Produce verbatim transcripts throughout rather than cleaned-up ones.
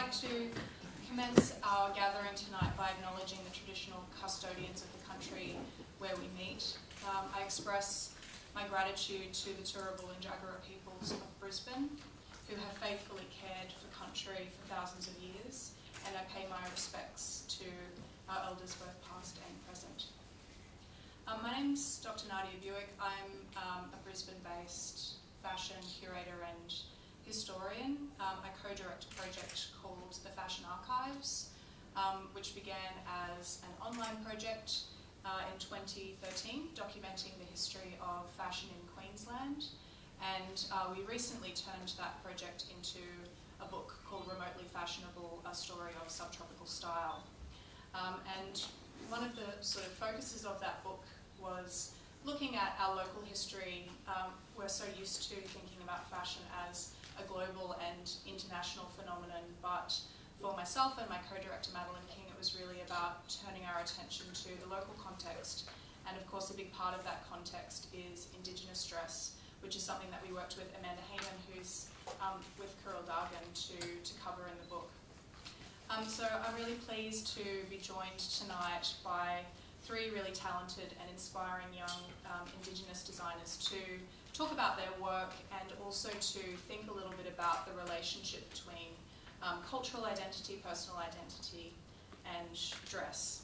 like to commence our gathering tonight by acknowledging the traditional custodians of the country where we meet. Um, I express my gratitude to the Turrbal and Jagera peoples of Brisbane, who have faithfully cared for country for thousands of years, and I pay my respects to our elders both past and present. Um, my name's Doctor Nadia Buick. I'm um, a Brisbane-based fashion curator and historian. Um, I co-direct a project called the Fashion Archives, um, which began as an online project uh, in twenty thirteen, documenting the history of fashion in Queensland. And uh, we recently turned that project into a book called Remotely Fashionable, A Story of Subtropical Style. Um, and one of the sort of focuses of that book was looking at our local history. Um, we're so used to thinking about fashion as a global and international phenomenon, but for myself and my co-director Madeline King, it was really about turning our attention to the local context. And of course, a big part of that context is Indigenous dress, which is something that we worked with Amanda Heyman, who's um, with Kirill Dargan, to, to cover in the book. Um, so I'm really pleased to be joined tonight by three really talented and inspiring young um, Indigenous designers to talk about their work and also to think a little bit about the relationship between um, cultural identity, personal identity, and dress.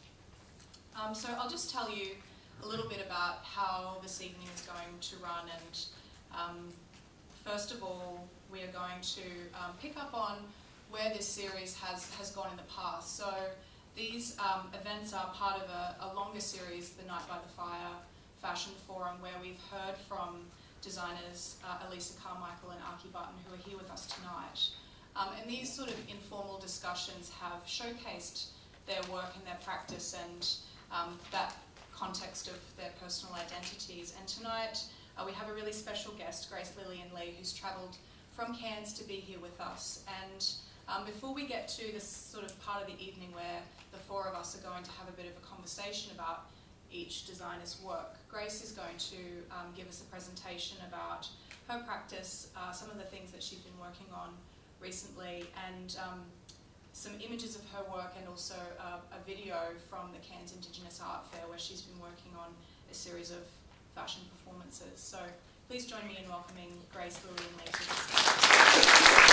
Um, so I'll just tell you a little bit about how this evening is going to run, and um, first of all, we are going to um, pick up on where this series has, has gone in the past. So these um, events are part of a, a longer series, the Night by the Fire Fashion Forum, where we've heard from designers uh, Elisa, Carmichael and Arkie, Barton, who are here with us tonight. Um, and these sort of informal discussions have showcased their work and their practice and um, that context of their personal identities. And tonight uh, we have a really special guest, Grace Lillian Lee, who's travelled from Cairns to be here with us. And um, before we get to this sort of part of the evening where the four of us are going to have a bit of a conversation about each designer's work, Grace is going to um, give us a presentation about her practice, uh, some of the things that she's been working on recently, and um, some images of her work, and also uh, a video from the Cairns Indigenous Art Fair where she's been working on a series of fashion performances. So please join me in welcoming Grace Lillian Lee to the stage.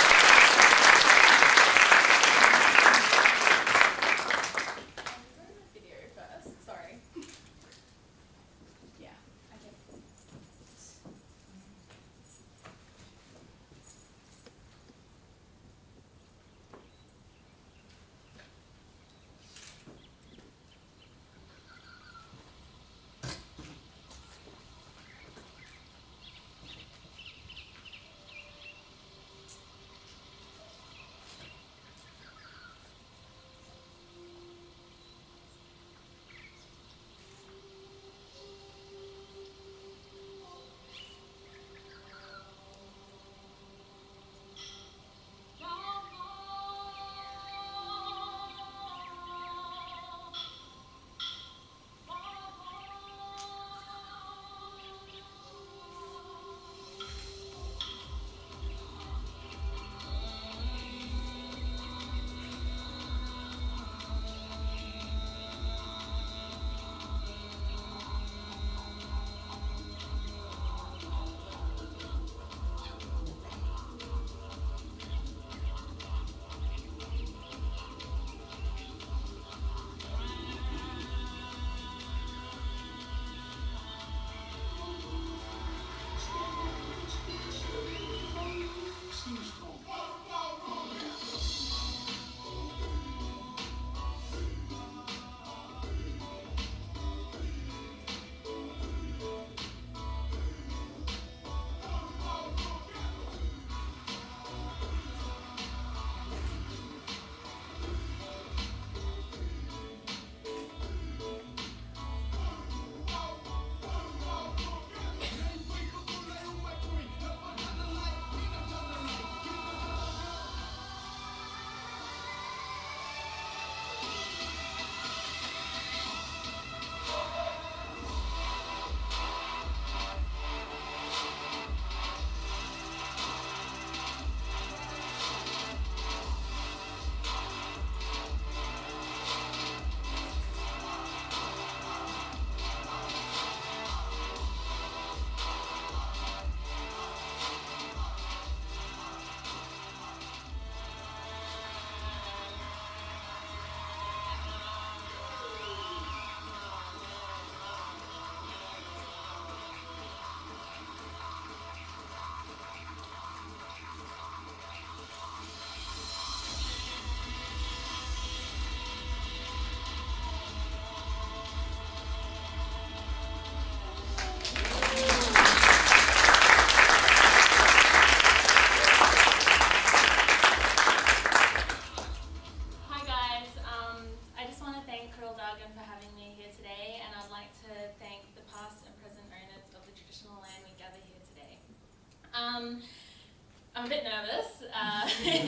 Um, I'm a bit nervous, uh,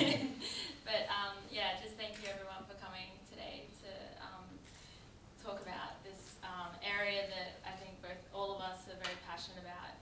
but um, yeah, just thank you everyone for coming today to um, talk about this um, area that I think both all of us are very passionate about.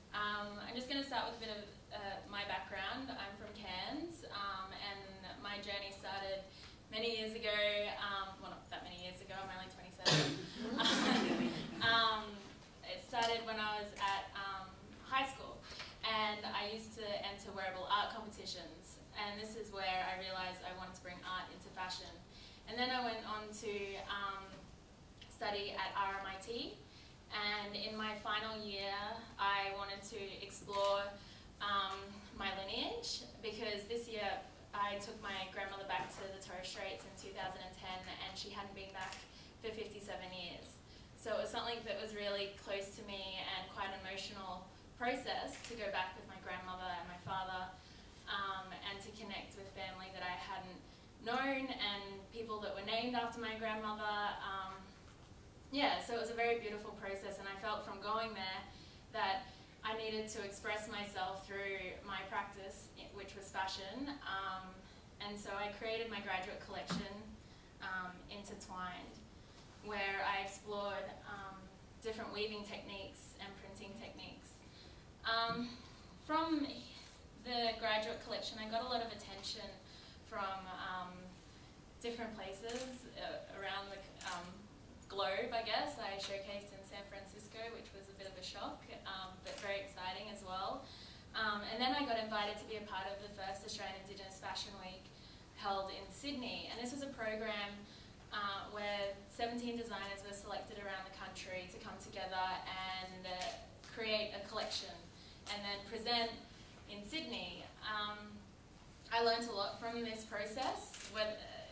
Um, I'm just going to start with a bit of uh, my background. I'm from Cairns, um, and my journey started many years ago, um, well not that many years ago, I'm only twenty-seven. um, it started when I was at um, high school, and I used to enter wearable art competitions, and this is where I realised I wanted to bring art into fashion. And then I went on to um, study at R M I T, and in my final year I wanted to explore um, my lineage, because this year I took my grandmother back to the Torres Straits in two thousand ten, and she hadn't been back for fifty-seven years. So it was something that was really close to me and quite an emotional process to go back with my grandmother and my father, um, and to connect with family that I hadn't known and people that were named after my grandmother. Um, yeah, so it was a very beautiful process, and I felt from going there that I needed to express myself through my practice, which was fashion, um, and so I created my graduate collection, um, Intertwined, where I explored um, different weaving techniques and printing techniques. Um, from the graduate collection, I got a lot of attention from um, different places uh, around the um, globe, I guess. I showcased in San Francisco, which was a bit of a shock, um, but very exciting as well. Um, and then I got invited to be a part of the first Australian Indigenous Fashion Week held in Sydney. And this was a program uh, where seventeen designers were selected around the country to come together and uh, create a collection and then present in Sydney. Um, I learned a lot from this process. When,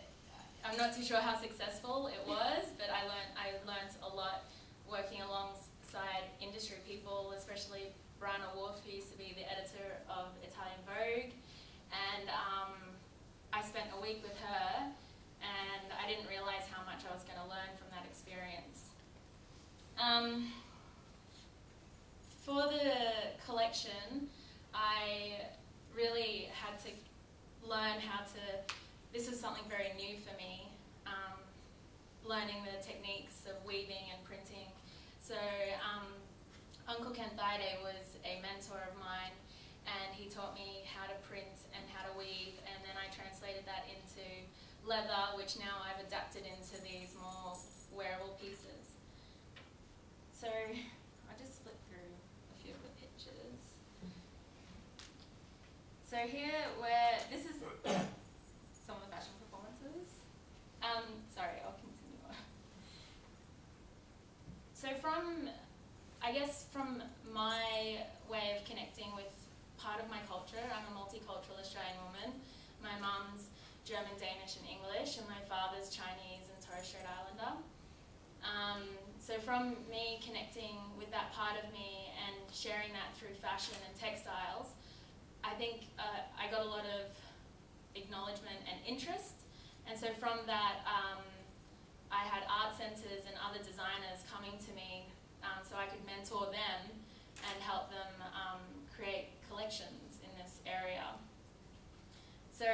I'm not too sure how successful it was, but I learned, I learned a lot working alongside industry people, especially Brana Wolf, who used to be the editor of Italian Vogue. And um, I spent a week with her, and I didn't realize how much I was going to learn from that experience. Um, for the collection, I really had to learn how to, this was something very new for me, um, learning the techniques of weaving and printing. So um, Uncle Kenthaide was a mentor of mine, and he taught me how to print and how to weave, and then I translated that into leather, which now I've adapted into these more wearable pieces. So I'll just flip through a few of the pictures. So here, where this is some of the fashion performances. Um, sorry, I'll continue on. So from, I guess from my way of connecting with part of my culture, I'm a multicultural Australian woman. My mum's German, Danish and English, and my father's Chinese and Torres Strait Islander. Um, so from me connecting with that part of me and sharing that through fashion and textiles, I think uh, I got a lot of acknowledgement and interest, and so from that um, I had art centres and other designers coming to me um, so I could mentor them and help them um, create collections in this area. So,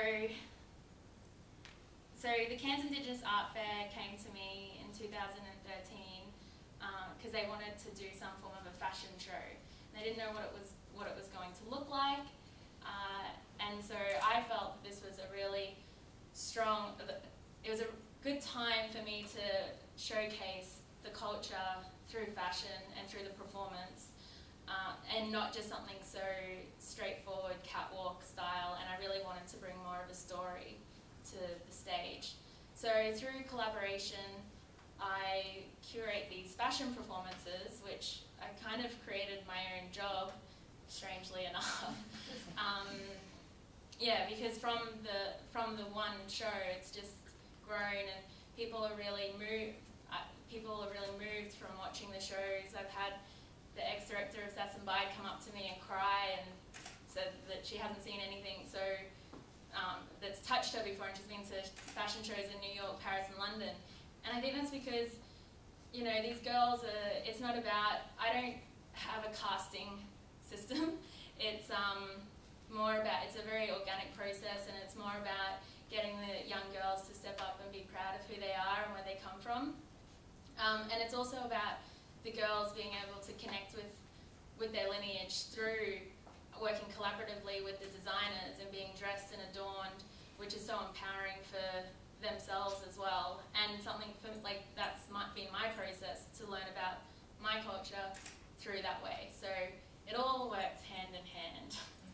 so the Cairns Indigenous Art Fair came to me in two thousand thirteen because um, they wanted to do some form of a fashion show. They didn't know what it was, what it was going to look like. Uh, and so I felt that this was a really strong, it was a good time for me to showcase the culture through fashion and through the performance, uh, and not just something so straightforward catwalk style, and I really wanted to bring more of a story to the stage. So through collaboration, I curate these fashion performances, which I kind of created my own job, strangely enough. Um, yeah, because from the from the one show, it's just grown, and people are really moved. Uh, people are really moved from watching the shows. I've had the ex-director of Sass and Bide come up to me and cry and said that she hasn't seen anything so um, that's touched her before, and she's been to fashion shows in New York, Paris, and London. And I think that's because, you know, these girls are. It's not about. I don't have a casting system. it's um, more about, it's a very organic process, and it's more about getting the young girls to step up and be proud of who they are and where they come from. Um, and it's also about the girls being able to connect with, with their lineage through working collaboratively with the designers and being dressed and adorned, which is so empowering for themselves as well, and something for, like, that's my, been my process to learn about my culture through that way. So it all works hand in hand.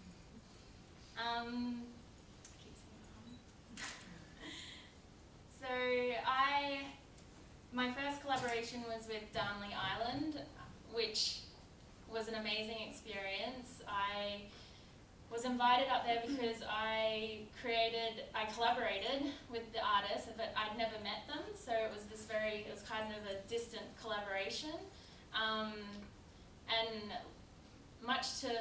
Um, so I, my first collaboration was with Darnley Island, which was an amazing experience. I was invited up there because I created, I collaborated with the artists, but I'd never met them, so it was this very, it was kind of a distant collaboration. Um, and much to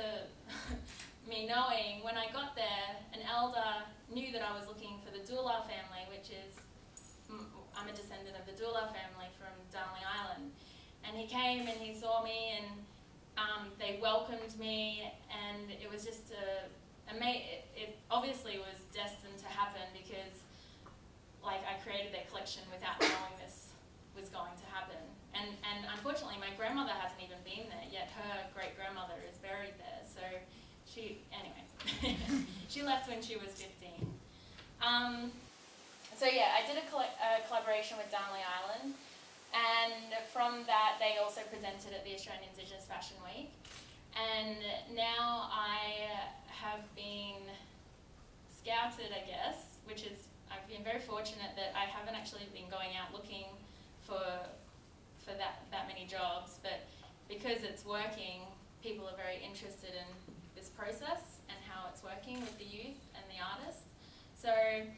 me knowing, when I got there, an elder knew that I was looking for the Dula family, which is, I'm a descendant of the Dula family from Darnley Island. And he came and he saw me, and Um, they welcomed me, and it was just a, a it, it obviously was destined to happen, because like I created their collection without knowing this was going to happen. And, and unfortunately my grandmother hasn't even been there, yet her great-grandmother is buried there. So she, anyway, she left when she was fifteen. Um, so yeah, I did a, coll a collaboration with Darnley Island. And from that, they also presented at the Australian Indigenous Fashion Week. And now I have been scouted, I guess, which is, I've been very fortunate that I haven't actually been going out looking for, for that, that many jobs. But because it's working, people are very interested in this process and how it's working with the youth and the artists. So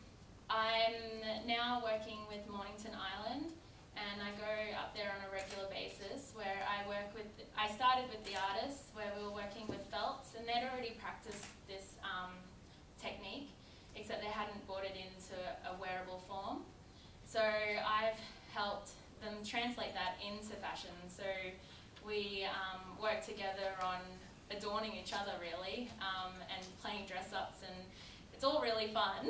I'm now working with Mornington Island, and I go up there on a regular basis, where I work with, I started with the artists, where we were working with felts, and they'd already practiced this um, technique, except they hadn't brought it into a wearable form. So I've helped them translate that into fashion. So we um, work together on adorning each other, really, um, and playing dress-ups, and it's all really fun.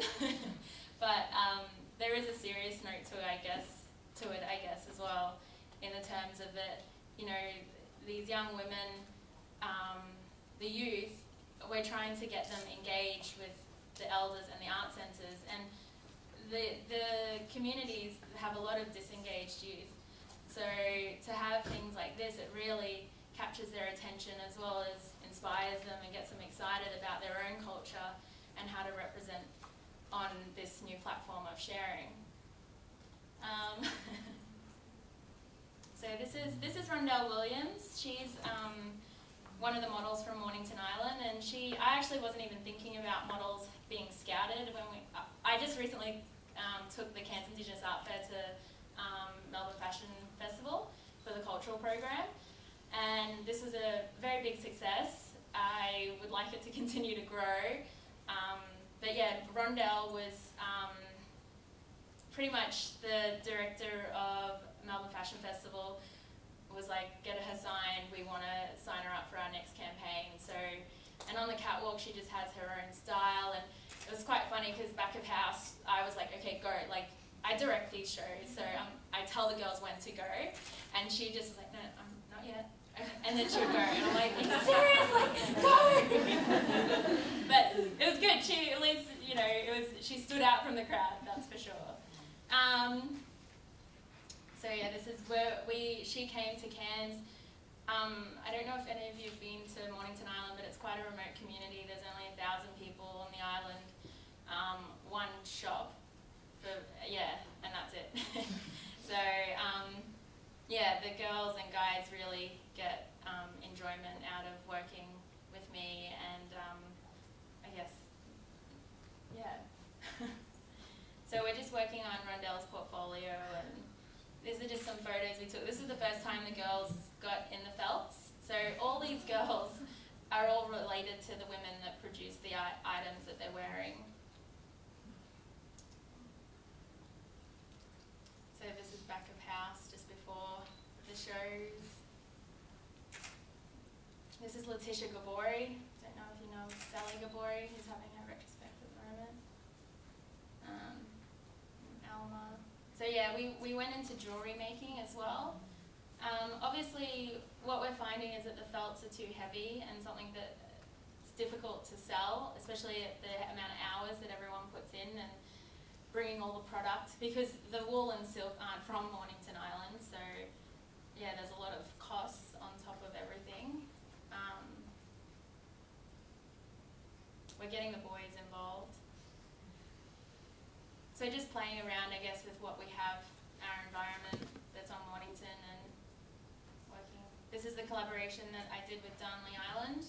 But um, there is a serious note to it, I guess, to it, I guess, as well, in the terms of that, you know, these young women, um, the youth, we're trying to get them engaged with the elders and the art centres, and the, the communities have a lot of disengaged youth. So to have things like this, it really captures their attention, as well as inspires them and gets them excited about their own culture and how to represent on this new platform of sharing. Um, so this is this is Rondell Williams. She's um, one of the models from Mornington Island, and she I actually wasn't even thinking about models being scouted when we. I just recently um, took the Cairns Indigenous Art Fair to um, Melbourne Fashion Festival for the cultural program, and this was a very big success. I would like it to continue to grow, um, but yeah, Rondell was. Um, Pretty much the director of Melbourne Fashion Festival was like, get her signed, we want to sign her up for our next campaign. So, and on the catwalk she just has her own style, and it was quite funny because back of house I was like, okay, go, like I direct these shows, so um, I tell the girls when to go, and she just was like, no, I'm not yet. And then she would go, and I'm like, are you serious? Like, go! But it was good. She at least, you know, it was. She stood out from the crowd. That's for sure. Um, so yeah, this is where we. She came to Cairns. Um, I don't know if any of you have been to Mornington Island, but it's quite a remote community. There's only a thousand people on the island. Um, one shop. For, yeah, and that's it. So. Um, Yeah, the girls and guys really get um, enjoyment out of working with me, and um, I guess, yeah. So we're just working on Rondell's portfolio, and these are just some photos we took. This is the first time the girls got in the felts. So all these girls are all related to the women that produce the items that they're wearing. So this is back of house, just before the shows. This is Letitia Gabori. Don't know Gabori, who's having her retrospect at the moment. Um, Alma. So yeah, we, we went into jewellery making as well. Um, obviously, what we're finding is that the felts are too heavy and something that it's difficult to sell, especially at the amount of hours that everyone puts in and bringing all the product, because the wool and silk aren't from Mornington Island, so yeah, there's a lot of costs on top of everything. Um, we're getting the boys involved. So just playing around, I guess, with what we have, our environment that's on Mornington, and working. This is the collaboration that I did with Darnley Island.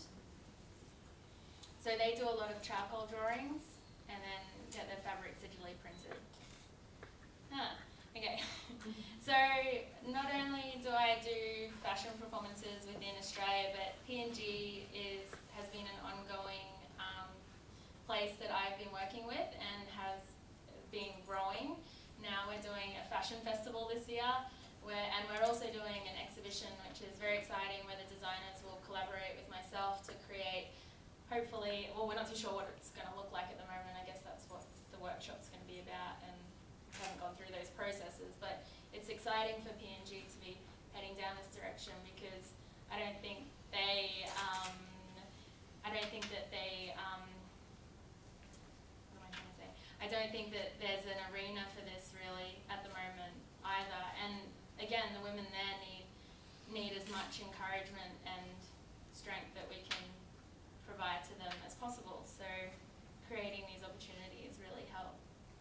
So they do a lot of charcoal drawings and then get their fabric digitally printed. Ah, okay. So not only do I do fashion performances within Australia, but P N G is has been an ongoing um, place that I've been working with and has been growing. Now we're doing a fashion festival this year, where, and we're also doing an exhibition, which is very exciting, where the designers will collaborate with myself to create, hopefully, well, we're not too sure what it's going to look like at the moment. I guess that's what the workshop's going to be about, and we haven't gone through those processes. But it's exciting for P N G to be heading down this direction, because I don't think they, um, I don't think that they, um, what am I trying to say? I don't think that there's an arena for this really at the moment either. And again, the women there need need as much encouragement and strength that we can provide to them as possible. So creating these opportunities really help.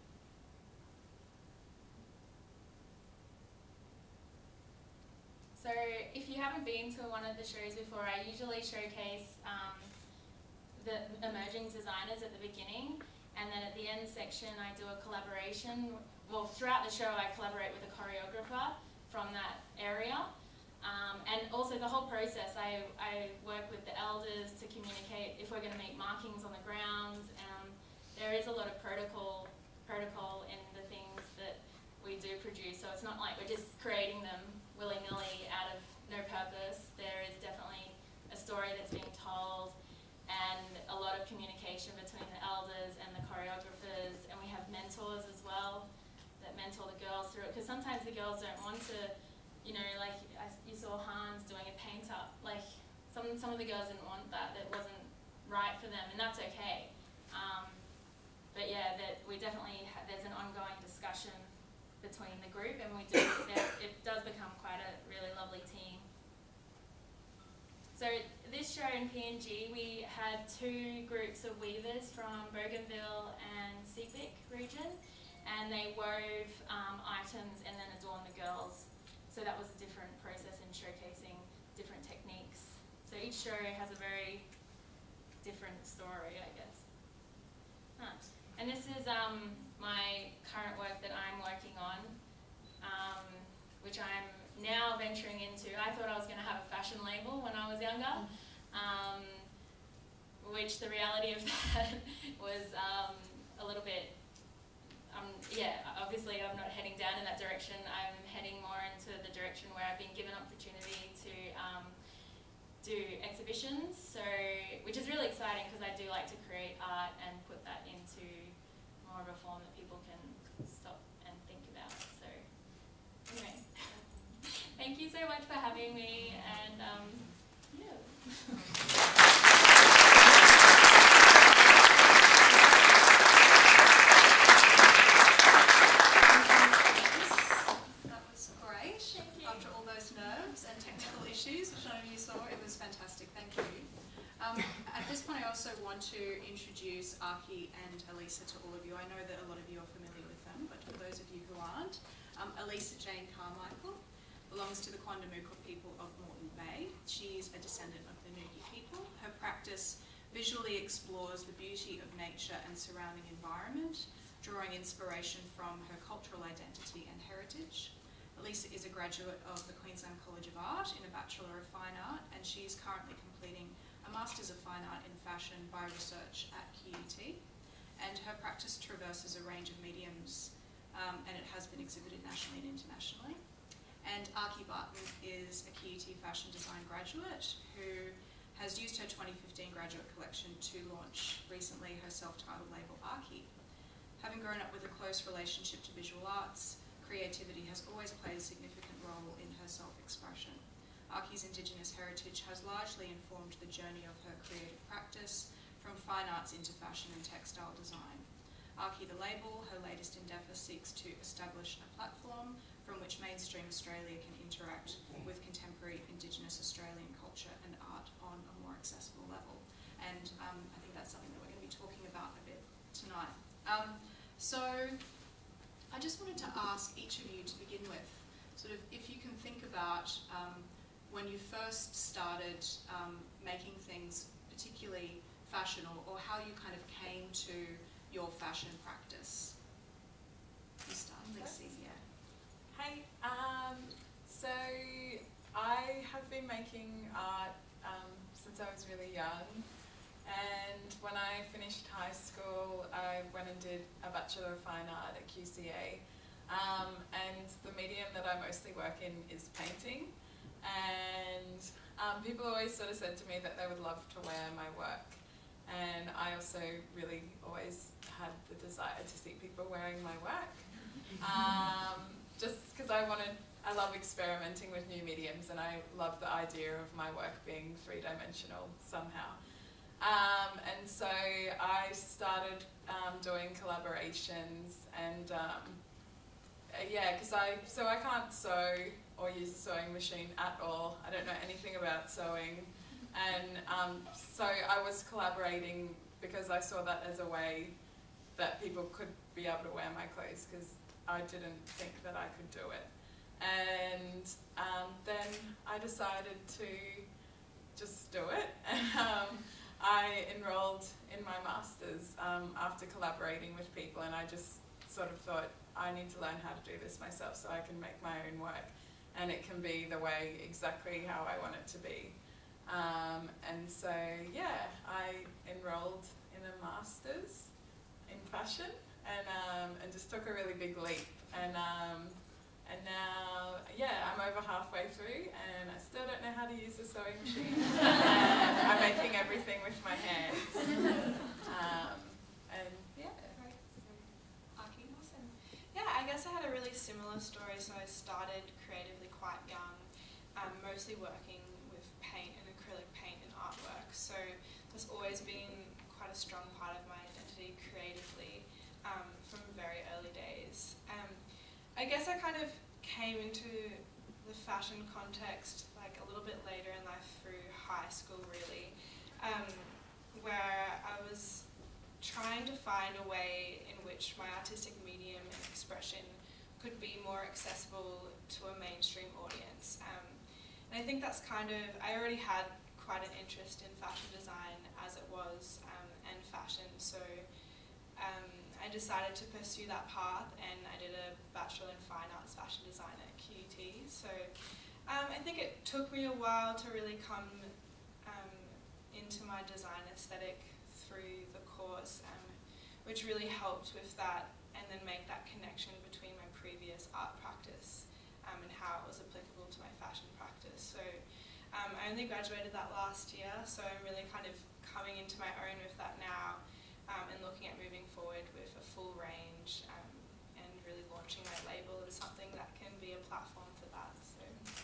So if you haven't been to one of the shows before, I usually showcase um, the emerging designers at the beginning, and then at the end section I do a collaboration. Well, throughout the show I collaborate with a choreographer from that area. Um, and also the whole process, I, I work with the elders to communicate if we're going to make markings on the ground. Um, there is a lot of protocol protocol in the things that we do produce, so it's not like we're just creating them willy-nilly out of no purpose. There is definitely a story that's being told and a lot of communication between the elders and the choreographers, and we have mentors as well that mentor the girls through it, because sometimes the girls don't want to, you know, like I, you saw Hans doing a paint up, like some, some of the girls didn't want that, that wasn't right for them, and that's okay. Um, but yeah, that we definitely, ha there's an ongoing discussion between the group, and we do, it does become quite a really lovely team. So this show in P N G, we had two groups of weavers from Bougainville and Sepik region, and they wove um, items and then adorned the girls. So that was a different process in showcasing different techniques. So each show has a very different story, I guess. Huh. And this is um, my current work that I'm working on, um, which I'm now venturing into. I thought I was going to have a fashion label when I was younger, um, which the reality of that was um, a little bit, um, yeah, obviously I'm not heading down in that direction. I'm heading more into the direction where I've been given opportunity to um, do exhibitions, so which is really exciting, because I do like to create art and put that into more of a form that people can stop and think about. So anyway, thank you so much for having me, and um, yeah. That was great. After all those nerves and technical issues, which none of you saw, it was fantastic. Thank you. Um, at this point, I also want to introduce Arkie and Elisa to all of you. I know that a lot of you are familiar with them, but for those of you who aren't, um, Elisa Jane Carmichael belongs to the Quandamooka people of Moreton Bay. She's a descendant of the Nugi people. Her practice visually explores the beauty of nature and surrounding environment, drawing inspiration from her cultural identity and heritage. Elisa is a graduate of the Queensland College of Art in a Bachelor of Fine Art, and she's currently completing a Masters of Fine Art in Fashion by Research at Q U T. And her practice traverses a range of mediums, um, and it has been exhibited nationally and internationally. And Arkie Barton is a Q U T fashion design graduate who has used her twenty fifteen graduate collection to launch recently her self-titled label Arkie. Having grown up with a close relationship to visual arts, creativity has always played a significant role in her self-expression. Arkie's Indigenous heritage has largely informed the journey of her creative practice, from fine arts into fashion and textile design. Arkie the label, her latest endeavour, seeks to establish a platform from which mainstream Australia can interact with contemporary Indigenous Australian culture and art on a more accessible level. And um, I think that's something that we're going to be talking about a bit tonight. Um, so I just wanted to ask each of you to begin with, sort of if you can think about um, when you first started um, making things particularly fashion, or, or how you kind of came to your fashion practice. You start, Lisa, yeah. Hey, um, so I have been making art um, since I was really young, and when I finished high school I went and did a Bachelor of Fine Art at Q C A, um, and the medium that I mostly work in is painting, and um, people always sort of said to me that they would love to wear my work, and I also really always had the desire to see people wearing my work. Um, just because I wanted, I love experimenting with new mediums, and I love the idea of my work being three-dimensional somehow. Um, and so I started um, doing collaborations, and um, yeah, because I, so I can't sew or use a sewing machine at all. I don't know anything about sewing, and um, so I was collaborating because I saw that as a way that people could be able to wear my clothes, because I didn't think that I could do it. And um, then I decided to just do it. um, I enrolled in my master's um, after collaborating with people, and I just sort of thought, I need to learn how to do this myself so I can make my own work, and it can be the way exactly how I want it to be. Um, and so, yeah, I enrolled in a master's in fashion, and um, and just took a really big leap, and um, and now, yeah, I'm over halfway through, and I still don't know how to use a sewing machine, and I'm making everything with my hands, um, and yeah. Right. So, Arkie? Awesome. Yeah, I guess I had a really similar story. So I started creatively quite young, um, mostly working with paint and acrylic paint and artwork. So there's always been quite a strong part of my identity creatively um, from very early days. Um, I guess I kind of came into the fashion context like a little bit later in life through high school, really, um, where I was trying to find a way in which my artistic medium and expression could be more accessible to a mainstream audience. Um, and I think that's kind of, I already had quite an interest in fashion design as it was, um, and fashion, so um, I decided to pursue that path, and I did a Bachelor in Fine Arts Fashion Design at Q U T. So um, I think it took me a while to really come um, into my design aesthetic through the course, um, which really helped with that, and then make that connection between my previous art practice um, and how it was applicable to my fashion practice. So um, I only graduated that last year, so I'm really kind of coming into my own with that now, um, and looking at moving forward with a full range, um, and really launching my label as something that can be a platform for that. So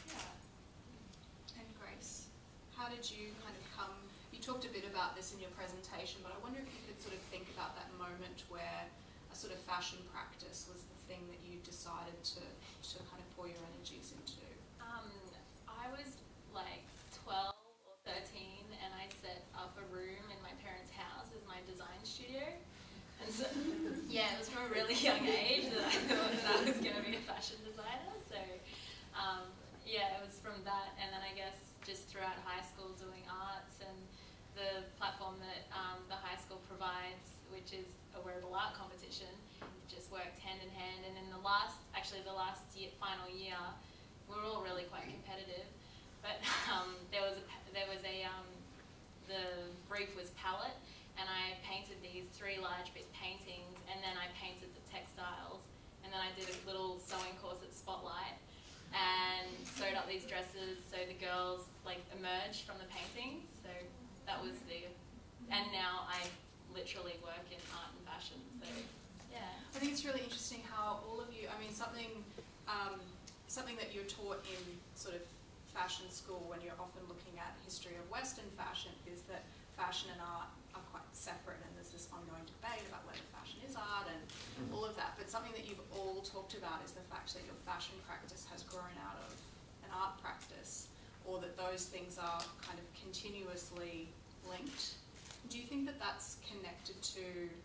yeah. And Grace, how did you kind of come, you talked a bit about this in your presentation, but I wonder if you could sort of think about that moment where a sort of fashion practice was the thing that you decided to, to kind of pour your energies into. Um, I was like twelve or thirteen, and I set up a room in my parents' house as my design studio. And so, yeah, it was from a really young age that I thought that I was going to be a fashion designer. So, um, yeah, it was from that, and then I guess just throughout high school doing arts, and the platform that um, the high school provides, which is a wearable art competition, just worked hand in hand. And in the last, actually the last year, final year, we were all really quite competitive. But um, there was a, there was a um, the brief was palette, and I painted these three large bit paintings, and then I painted the textiles, and then I did a little sewing course at Spotlight, and sewed up these dresses so the girls like emerged from the paintings. So that was the, and now I literally work in art and fashion, so yeah. I think it's really interesting how all of you, I mean something, um, something that you're taught in sort of fashion school when you're often looking at history of Western fashion is that fashion and art are quite separate, and there's this ongoing debate about whether fashion is art and all of that. But something that you've all talked about is the fact that your fashion practice has grown out of an art practice, or that those things are kind of continuously linked. Do you think that that's connected to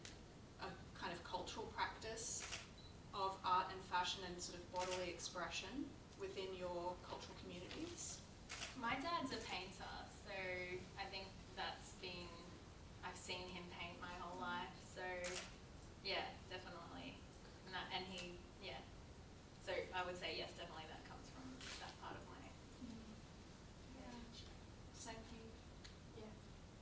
a kind of cultural practice of art and fashion and sort of bodily expression within your cultural communities? My dad's a painter, so I think that's been, I've seen him paint my whole life, so yeah, definitely. And, that, and he, yeah, so I would say yes, definitely that comes from that part of my, Yeah. Same for you. yeah.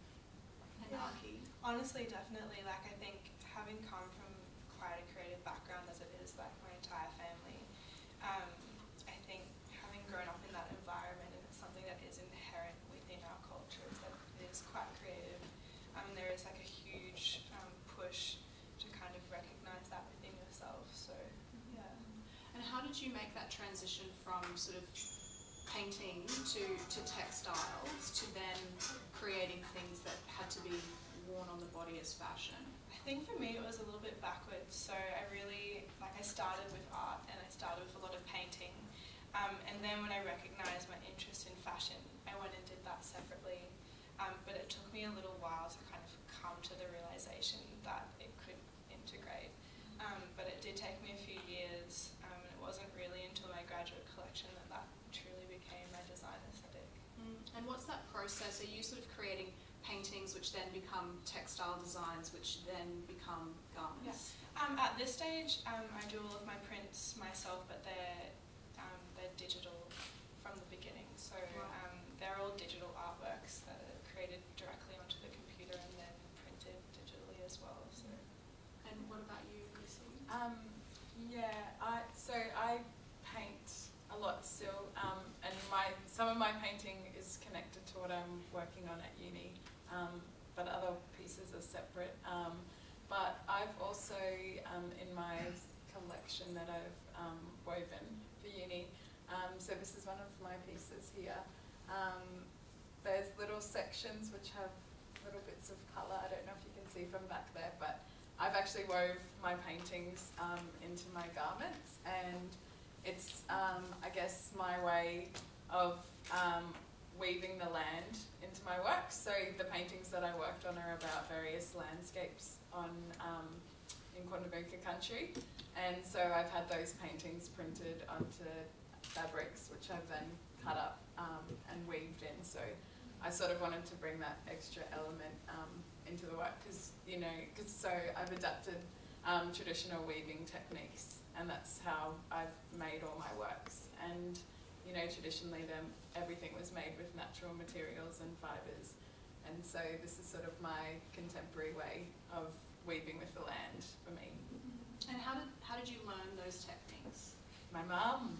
And Yeah. Arkie? Honestly, definitely. Like, I think having come from quite a creative background as it is, like my entire family, um, I think having grown up in that environment, and it's something that is inherent within our culture, is that it is quite creative. Um, there is like a huge um, push to kind of recognise that within yourself. So, yeah. And how did you make that transition from sort of painting to, to textiles to then creating things that had to be worn on the body as fashion? I think for me it was a little bit backwards. So I really, like I started with art and I started with a lot of painting. Um, and then when I recognised my interest in fashion, I went and did that separately. Um, but it took me a little while to kind of come to the realisation that it could integrate. Um, but it did take me a few years, um, and it wasn't really until my graduate collection that that truly became my design aesthetic. Mm. And what's that process? Are you sort of creating paintings which then become textile designs which then become garments? Yeah. Um, at this stage, um, I do all of my prints myself, but they're um, they're digital from the beginning. So um, they're all digital artworks that are created directly onto the computer and then printed digitally as well. So. And what about you, Lucy? Um, yeah, I, so I paint a lot still, um, and my some of my painting is connected to what I'm working on at uni, um, but other pieces are separate. Um, but I've also, um, in my collection that I've um, woven for uni, um, so this is one of my pieces here. Um, there's little sections which have little bits of colour. I don't know if you can see from back there, but I've actually wove my paintings um, into my garments, and it's, um, I guess, my way of um, weaving the land into my work. So the paintings that I worked on are about various landscapes on um, in Quandabooka country, and so I've had those paintings printed onto fabrics, which I've then cut up um, and weaved in. So I sort of wanted to bring that extra element um, into the work, because, you know, cause so I've adapted um, traditional weaving techniques, and that's how I've made all my works. And, you know, traditionally them, everything was made with natural materials and fibres, and so this is sort of my contemporary way of weaving with the land for me. And how did how did you learn those techniques? My mum.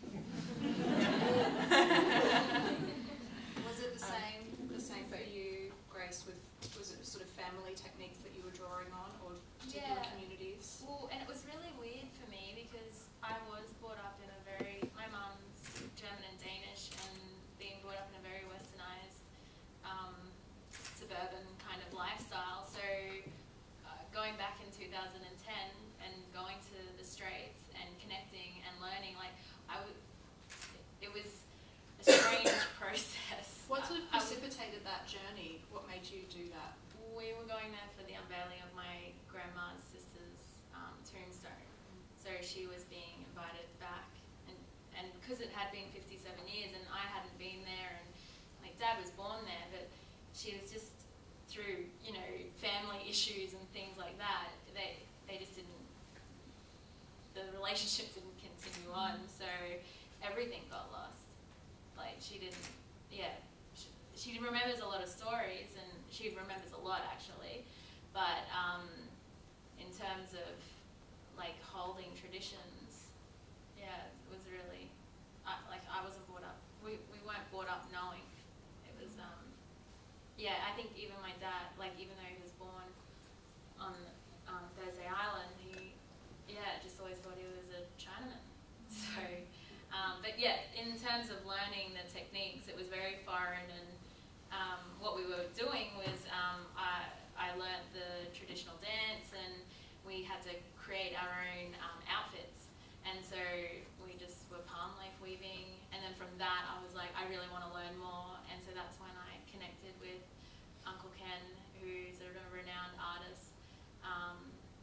Was it the Um, same the same for you, Grace? With was it sort of family techniques that you were drawing on, or particular Yeah. communities? Well, and it was really weird for me because I was brought up in a very, my mum's German and Danish, and being brought up in a very westernised, um, suburban kind of lifestyle. So uh, going back in two thousand ten and going to the Straits and connecting and learning, like I would, it was a strange process. What sort of I- I would- precipitated that journey? What made you do that? We were going there for the unveiling of my grandma's sister's um, tombstone. So she was being invited back, and and because it had been fifty-seven years and I hadn't been there, and like Dad was born there, but she was just through, you know, family issues and things like that, they they just didn't, the relationship didn't continue on, so everything got lost. Like she didn't, yeah, she, she remembers a lot of stories, and she remembers a lot actually, but um, in terms of like holding traditions, yeah, it was really, I, like I wasn't brought up, we, we weren't brought up knowing. It was, um, yeah, I think dad, like even though he was born on um, Thursday Island, he, yeah, just always thought he was a Chinaman. So, um, but yeah, in terms of learning the techniques, it was very foreign, and um, what we were doing was um, I, I learnt the traditional dance, and we had to create our own um, outfits. And so we just were palm leaf weaving, and then from that I was like, I really want to learn more, and so that's when I connected with Uncle Ken, who's a renowned artist, um,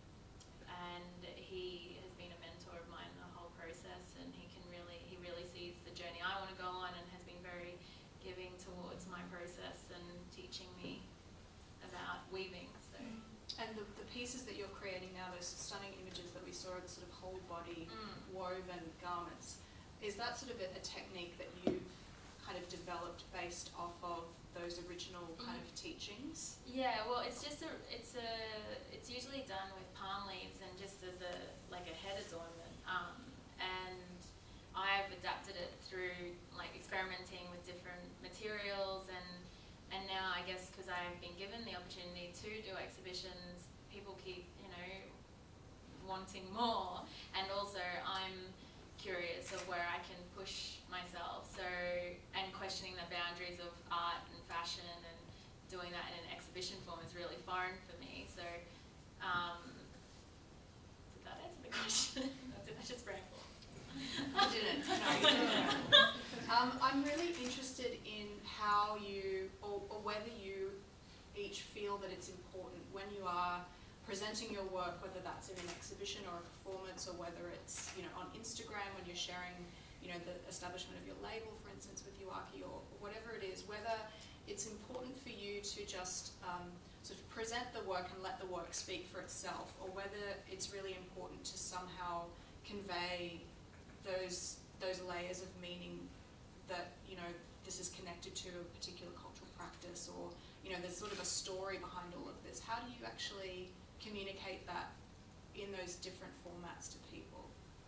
and he has been a mentor of mine the whole process, and he can really, he really sees the journey I want to go on, and has been very giving towards my process and teaching me about weaving. So. And the, the pieces that you're creating now, those stunning images that we saw of the sort of whole body mm. woven garments, is that sort of a, a technique that you've kind of developed based off of those original kind mm. of teachings? Yeah, well, it's just a, it's a, it's usually done with palm leaves and just as a, like a head adornment. Um, and I've adapted it through like experimenting with different materials, and And now I guess because I've been given the opportunity to do exhibitions, people keep, you know, wanting more. And also I'm curious of where I can push myself. So, and questioning the boundaries of art and fashion, and doing that in an exhibition form is really foreign for me. So, um, did that answer the question? Or did I just ramble? I didn't. No, you didn't. Um, I'm really interested in how you, or, or whether you each feel that it's important when you are presenting your work, whether that's in an exhibition or a performance, or whether it's, you know, on Instagram when you're sharing, you know, the establishment of your label, for instance, with you, Arkie, or, or whatever it is, whether it's important for you to just um, sort of present the work and let the work speak for itself, or whether it's really important to somehow convey those those layers of meaning that, you know, this is connected to a particular cultural practice, or, you know, there's sort of a story behind all of this. How do you actually communicate that in those different formats to people?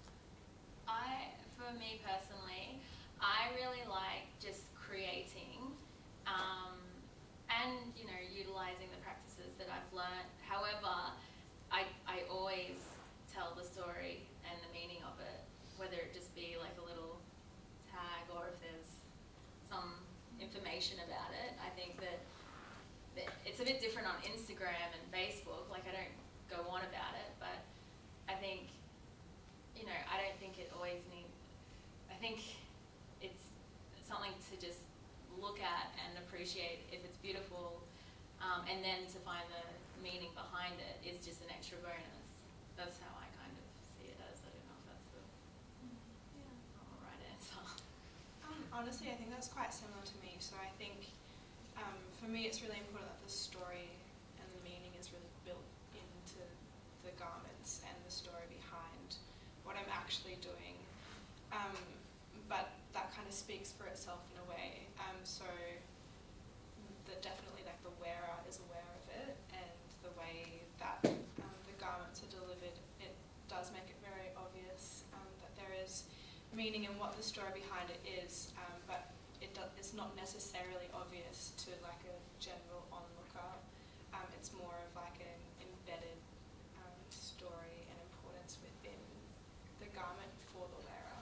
I, for me personally, I really like just creating um, and, you know, utilising the practices that I've learnt. However, I, I always tell the story and the meaning of it, whether it just be like a little tag or if there's some information about it. I think that, that it's a bit different on Instagram and Facebook. Like, I don't go on about it, but I think, you know, I don't think it always needs, I think it's something to just look at and appreciate if it's beautiful, um, and then to find the meaning behind it is just an extra bonus. That's how I kind of see it as. I don't know if that's the yeah. right answer. Um, honestly, I think that's quite similar to me. So I think um, for me it's really important that the story and the meaning is really built into the garments and the story behind what I'm actually doing. Um, but that kind of speaks for itself in a way. Um, so that definitely, like, the wearer is aware of it, and the way that um, the garments are delivered, it does make it very obvious um, that there is meaning in what the story behind it is, um, but it do it's not necessarily obvious to like a general onlooker. Um, it's more of like an embedded um, story and importance within the garment for the wearer.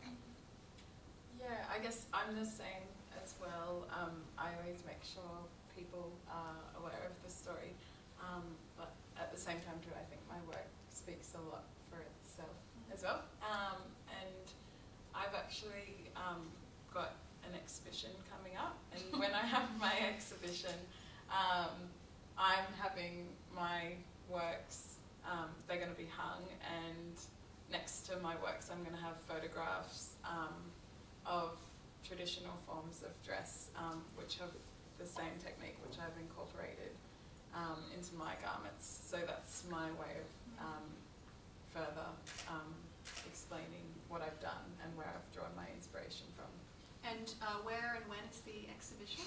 Yeah, I guess I'm the same as well. Um, I always make sure people are aware of the story, um, but at the same time too, I think my work speaks a lot for itself as well. Um, and I've actually um, got an exhibition coming up, and when I have my exhibition, um, I'm having my works, um, they're going to be hung, and next to my works I'm going to have photographs um, of traditional forms of dress, um, which have the same technique which I've incorporated um, into my garments. So that's my way of um, further um, explaining what I've done and where I've drawn my inspiration from. And uh, where and when is the exhibition?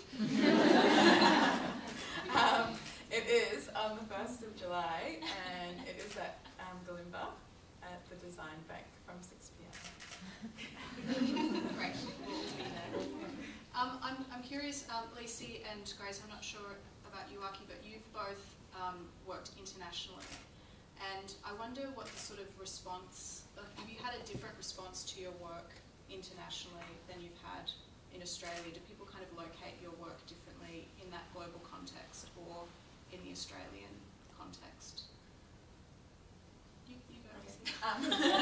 um, it is on the first of July, and it is at um, Galimba at the Design Bank from six p m Great. Um, I'm, I'm curious, um, Lisa and Grace, I'm not sure about you, Arkie, but you've both um, worked internationally. And I wonder what the sort of response, like, have you had a different response to your work internationally than you've had in Australia? Do people kind of locate your work differently in that global context or in the Australian context? You, you go. Um,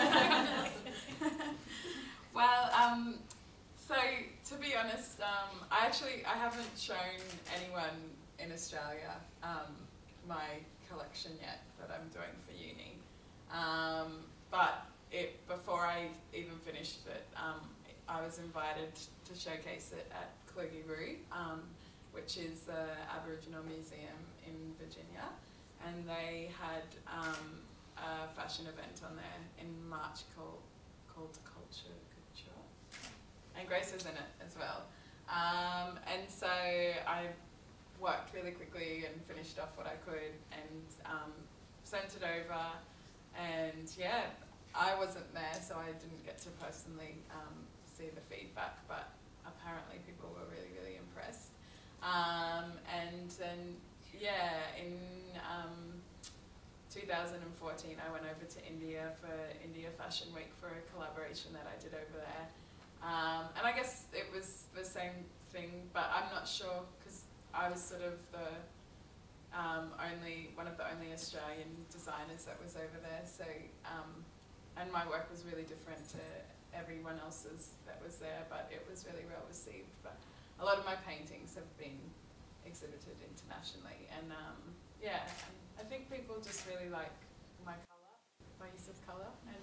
well, um, so to be honest, um, I actually I haven't shown anyone in Australia um, my collection yet that I'm doing for uni. Um, but it before I even finished it, um, I was invited to showcase it at Kluge-Ruhe, um, which is the Aboriginal Museum in Virginia, and they had um, a fashion event on there in March called called Culture Couture, and Grace was in it as well. Um, and so I worked really quickly and finished off what I could and um, sent it over, and yeah, I wasn't there, so I didn't get to personally um, see the feedback, but apparently people were really, really impressed. Um, and then, yeah, in um, two thousand fourteen, I went over to India for India Fashion Week for a collaboration that I did over there. Um, and I guess it was the same thing, but I'm not sure, because I was sort of the um, only, one of the only Australian designers that was over there, so, um, and my work was really different to everyone else's that was there, but it was really well received. But a lot of my paintings have been exhibited internationally, and um, yeah, I think people just really like my colour, my use of colour, and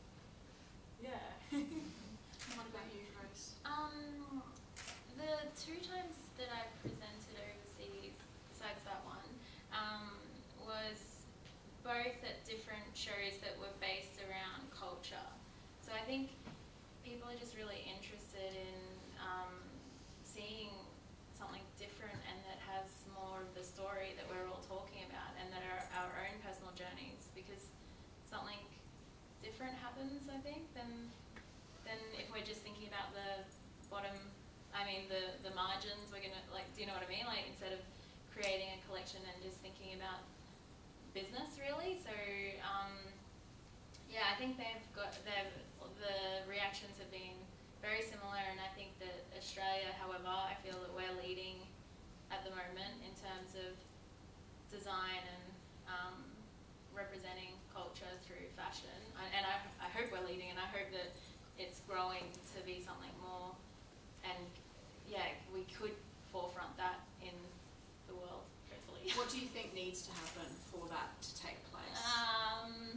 yeah. What about you, Grace? Um, the two times that I presented overseas, besides that one, um, was both at different shows that were based around culture. So I think people are just really interested in um, seeing something different and that has more of the story that we're all talking about, and that are our own personal journeys, because something different happens, I think, than than if we're just thinking about the bottom, I mean the, the margins. We're gonna, like, do you know what I mean? Like, instead of creating a collection and just thinking about business, really. So um, yeah, I think they've got, they've, the reactions have been very similar, and I think that Australia, however, I feel that we're leading at the moment in terms of design and um, representing culture through fashion. I, and I, I hope we're leading, and I hope that it's growing to be something more, and yeah, we could forefront that in the world, hopefully. What do you think needs to happen for that to take place? Um,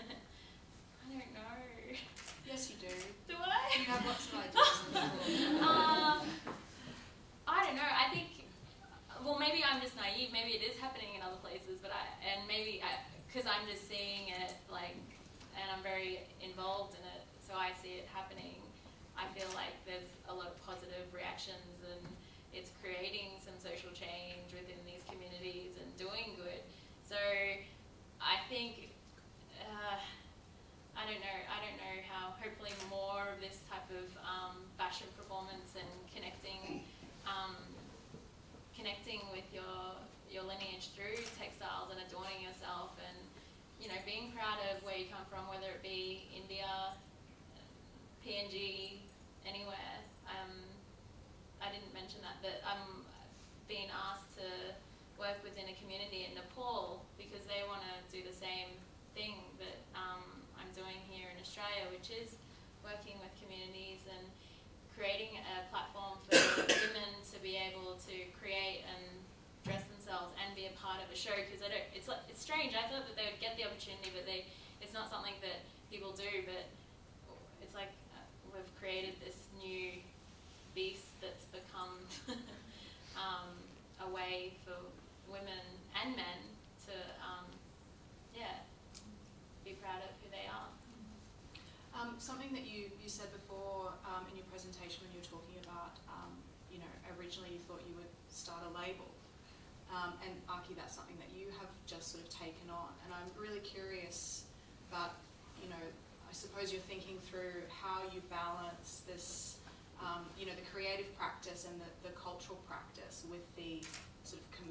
I don't know. Yes, you do. Do I? You have lots of ideas. um, I don't know. I think, well, maybe I'm just naive. Maybe it is happening in other places, but I, and maybe because I'm just seeing it, like, and I'm very involved in it, so I see it happening. I feel like there's a lot of positive reactions, and it's creating some social change within these communities and doing good. So I think, uh, I don't know, I don't know how, hopefully more of this type of um, fashion performance and connecting um, connecting with your, your lineage through textiles and adorning yourself, and, you know, being proud of where you come from, whether it be India, P N G, anywhere. Um, I didn't mention that, but I'm being asked to work within a community in Nepal because they want to do the same thing that um, I'm doing here in Australia, which is working with communities and creating a platform for women to be able to create and dress themselves and be a part of a show, because I don't, it's like, it's strange. I thought that they would get the opportunity, but they, it's not something that people do, but it's like uh, we've created this new beast that's become um, a way for women and men to, um, yeah, be proud of who they are. Um, something that you, you said before um, in your presentation when you were talking about, um, you know, originally you thought you would start a label. Um, and Arkie, that's something that you have just sort of taken on. And I'm really curious about, you know, I suppose you're thinking through how you balance this, um, you know, the creative practice and the, the cultural practice with the sort of commercial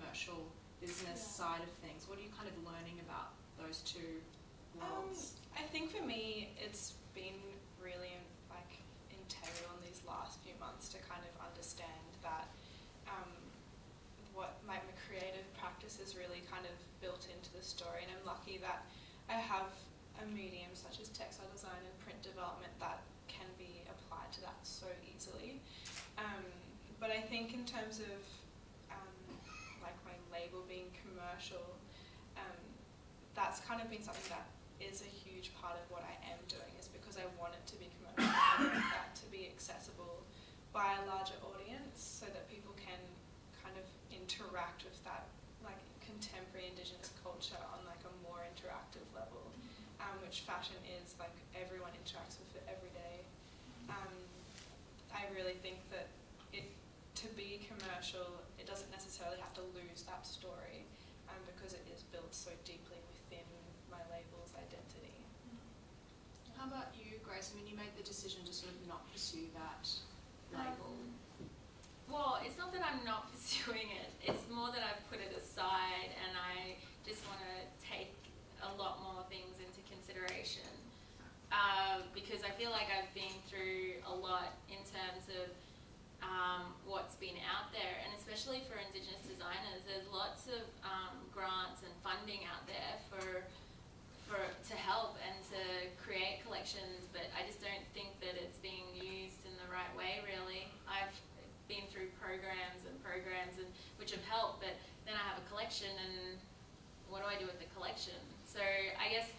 commercial business Yeah. side of things? What are you kind of learning about those two worlds? Um, I think for me, it's been really like integral in these last few months to kind of understand that um, what my, my creative practice is really kind of built into the story, and I'm lucky that I have a medium such as textile design and print development that can be applied to that so easily. Um, but I think in terms of um, like my label being commercial, um, that's kind of been something that is a huge part of what I am doing, is because I want it to be commercial. I want that to be accessible by a larger audience so that people can kind of interact with that like contemporary Indigenous culture on like a more interactive level, um, which fashion is, like everyone interacts with it every day. Um, I really think that it, to be commercial, it doesn't necessarily have to lose that story, um, because it is built so deeply within my label's identity. How about you, Grace? I mean, you made the decision to sort of not pursue that label. Um, well, it's not that I'm not pursuing it. It's more that I've put it aside, and I just want to take a lot more things into consideration. Uh, because I feel like I've been through a lot in terms of um, what's been out there, and especially for Indigenous designers, there's lots of um, grants and funding out there for for to help and to create collections, but I just don't think that it's being used in the right way, really. I've been through programs and programs and which have helped, but then I have a collection, and what do I do with the collection? So I guess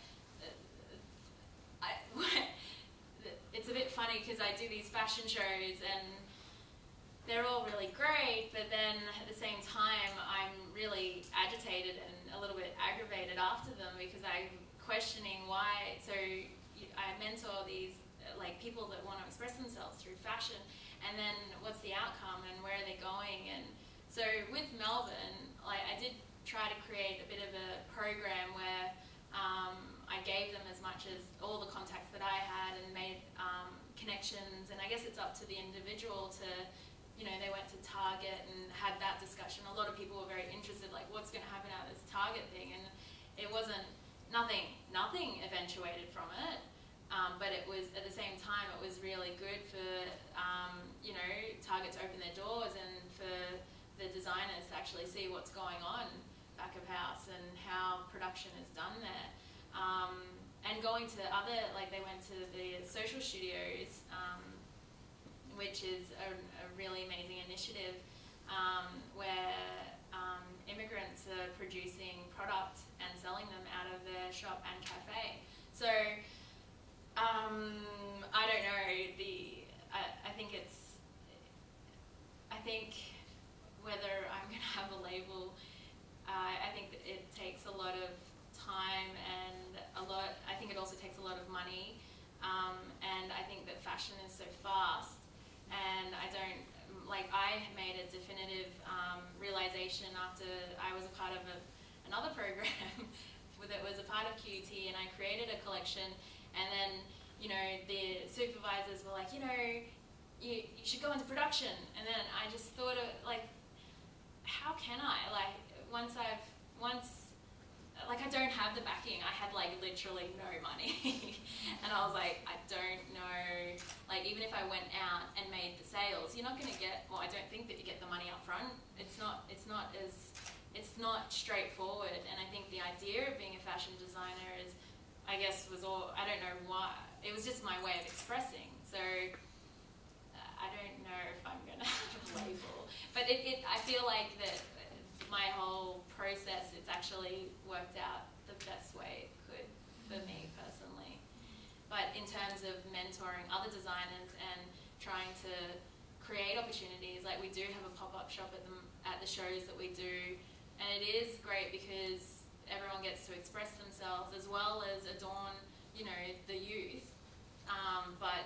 uh, I, it's a bit funny because I do these fashion shows and they're all really great, but then at the same time I'm really agitated and a little bit aggravated after them because I'm questioning why. So I mentor these like people that want to express themselves through fashion, and then what's the outcome and where are they going? And so with Melbourne, like I did try to create a bit of a program where um, I gave them as much as all the contacts that I had and made um, connections, and I guess it's up to the individual to, you know, they went to Target and had that discussion. A lot of people were very interested, like what's going to happen out of this Target thing, and it wasn't, nothing, nothing eventuated from it. Um, but it was, at the same time, it was really good for, um, you know, Target to open their doors and for the designers to actually see what's going on back of house and how production is done there. Um, and going to other, like they went to the social studios, um, which is a, a really amazing initiative um, where um, immigrants are producing product and selling them out of their shop and cafe. So, Um, I don't know, the, I, I think it's, I think whether I'm going to have a label, uh, I think that it takes a lot of time and a lot, I think it also takes a lot of money, um, and I think that fashion is so fast, and I don't, like I made a definitive um, realization after I was a part of a, another program that was a part of Q T, and I created a collection. And then, you know, the supervisors were like, you know, you, you should go into production. And then I just thought of, like, how can I? Like, once I've, once, like, I don't have the backing. I had, like, literally no money. And I was like, I don't know. Like, even if I went out and made the sales, you're not going to get, well, I don't think that you get the money up front. It's not, it's not as, it's not straightforward. And I think the idea of being a fashion designer is, I guess was all, I don't know why, it was just my way of expressing. So uh, I don't know if I'm going to have a label. But it, it, I feel like that my whole process, it's actually worked out the best way it could for me personally. But in terms of mentoring other designers and trying to create opportunities, like we do have a pop-up shop at the, at the shows that we do, and it is great because everyone gets to express themselves as well as adorn, you know, the youth. Um, but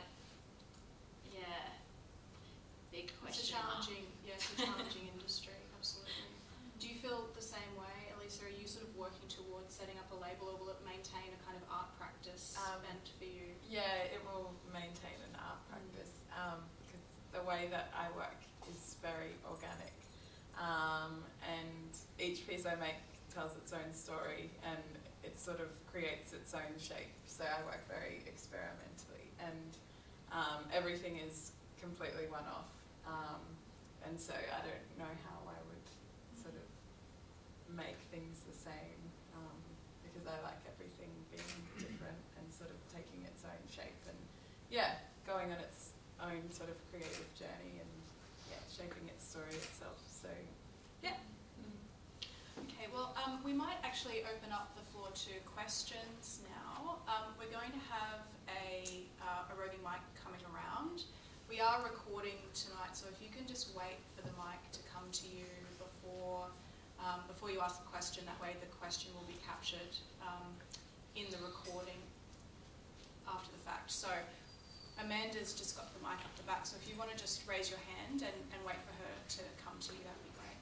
yeah, big question. It's a challenging, yeah, it's a challenging industry, absolutely. Do you feel the same way, Elisa? Are you sort of working towards setting up a label, or will it maintain a kind of art practice? Um, and for you, Yeah, it will maintain an art practice um, because the way that I work is very organic, um, and each piece I make tells its own story and it sort of creates its own shape. So I work very experimentally, and um, everything is completely one-off. Um, and so I don't know how I would sort of make things the same, um, because I like everything being different and sort of taking its own shape and, yeah, going on its own sort of creative journey and, yeah, shaping its story itself. So, yeah. Okay, well, um, we might actually open up the floor to questions now. Um, we're going to have a, uh, a roving mic coming around. We are recording tonight, so if you can just wait for the mic to come to you before um, before you ask the question, that way the question will be captured um, in the recording after the fact. So Amanda's just got the mic up the back, so if you want to just raise your hand and, and wait for her to come to you, that would be great.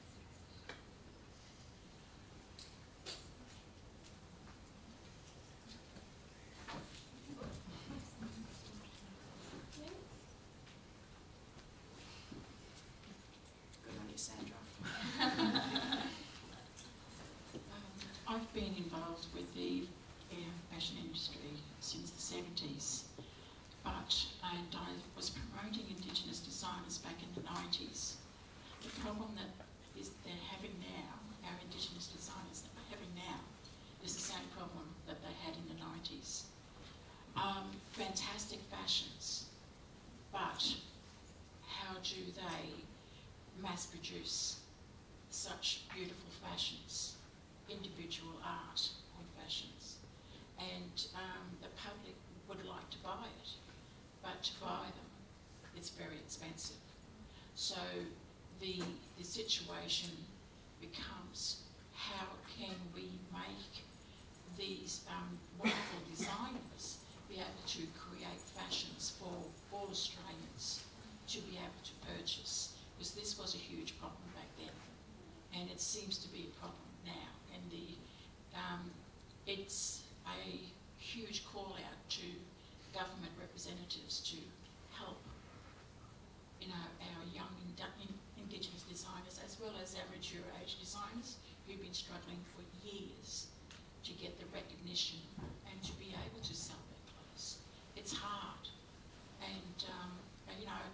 Good on you, Sandra. I've been involved with the uh, fashion industry since the seventies, but and I was promoting Indigenous designers back in the nineties. The problem that is they're having now, our Indigenous designers that we're having now, is the same problem that they had in the nineties. Um, fantastic fashions, but how do they mass produce such beautiful fashions? Individual art on fashions, and um, the public would like to buy it, but to buy them it's very expensive. So the, the situation becomes, how can we make these um, wonderful designers be able to create fashions for all Australians to be able to purchase, because this was a huge problem back then and it seems to be a problem now. And the, um, it's a huge call out to government representatives to help, you know, our young Indigenous designers as well as our mature age designers who've been struggling for years to get the recognition and to be able to sell their clothes. It's hard, and um, you know,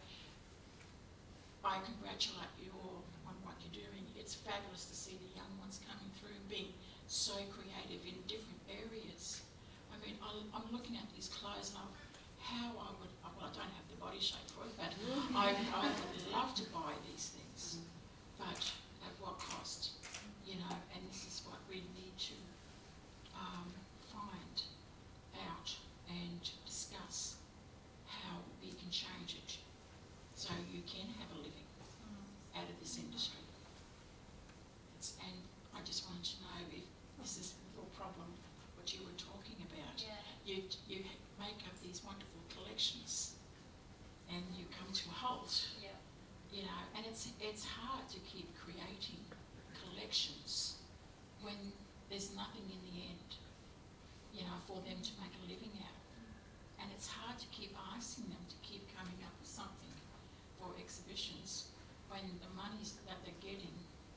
I congratulate you all on what you're doing. It's fabulous to see the young ones coming through and being so creative in different areas. I mean, I'm looking at these clothes and I'm, how I would, well, I don't have the body shape for it, but I, I would love to buy these things, but at what cost? You know, and this is what we need to um, find out and discuss how we can change it so you can have a living out of this industry. It's, and I just wanted to know if this is your problem, what you were talking about. Yeah. You, you make up these wonderful collections and you come to a halt. Yeah. You know, and it's, it's hard to keep creating collections when there's nothing in the end, you know, for them to make a living out. And it's hard to keep asking them to keep coming up with something for exhibitions when the money that they're getting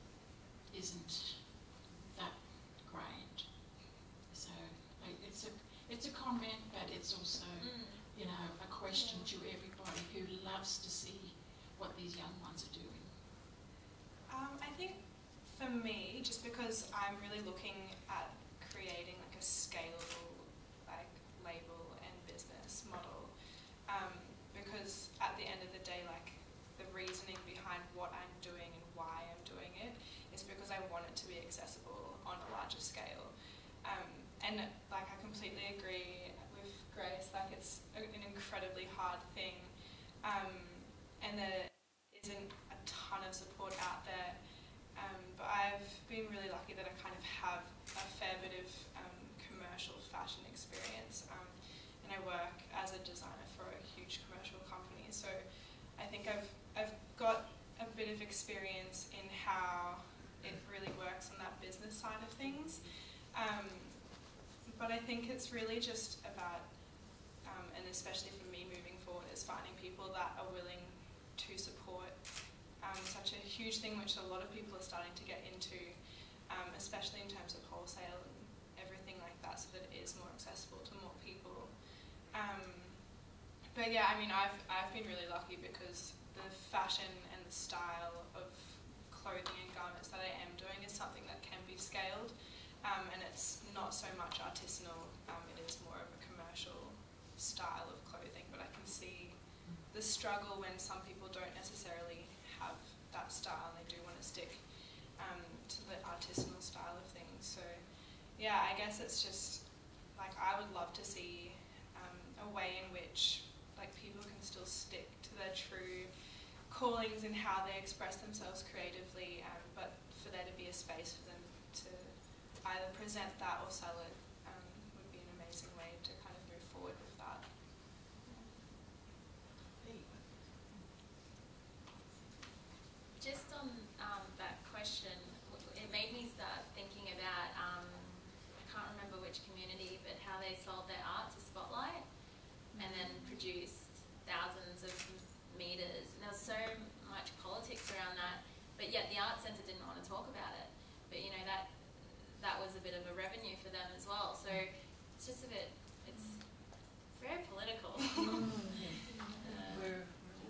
isn't that grand. So like, it's a it's a comment, but it's also mm. you know, a question yeah. to everybody who loves to see what these young ones are doing. Um, I think for me, just because I'm really looking at creating like a scalable like label and business model, um, because at the end of the day, like the reasoning behind what I'm doing and why I'm doing it is because I want it to be accessible on a larger scale. Um, and like I completely agree with Grace, like it's a, an incredibly hard thing, um, and there isn't a ton of support out there. Um, but I've been really lucky that I kind of have a fair bit of um, commercial fashion experience, um, and I work as a designer for a huge commercial company. So I think I've I've got a bit of experience in how it really works on that business side of things. Um, but I think it's really just about, um, and especially for me moving forward, is finding people that are willing to support um, such a huge thing which a lot of people are starting to get into, um, especially in terms of wholesale and everything like that, so that it is more accessible to more people. Um, but yeah, I mean, I've, I've been really lucky because the fashion and the style of clothing and garments that I am doing is something that can be scaled, um, and it's not so much artisanal, um, it is more of a commercial style of clothing, but I can see the struggle when some people don't necessarily have that style and they do want to stick um, to the artisanal style of things. So yeah, I guess it's just, like, I would love to see um, a way in which like people can still stick to their true callings and how they express themselves creatively, um, but for there to be a space for them to either present that or sell it um, would be an amazing way to kind of move forward with that. Just on um, that question, it made me start thinking about, um, I can't remember which community, but how they sold their art to Spotlight and then produced thousands of meters. And there was so much politics around that, but yet the art centre didn't want to talk about it. But you know, that that was a bit of a revenue for them as well. So it's just a bit, it's very political. uh,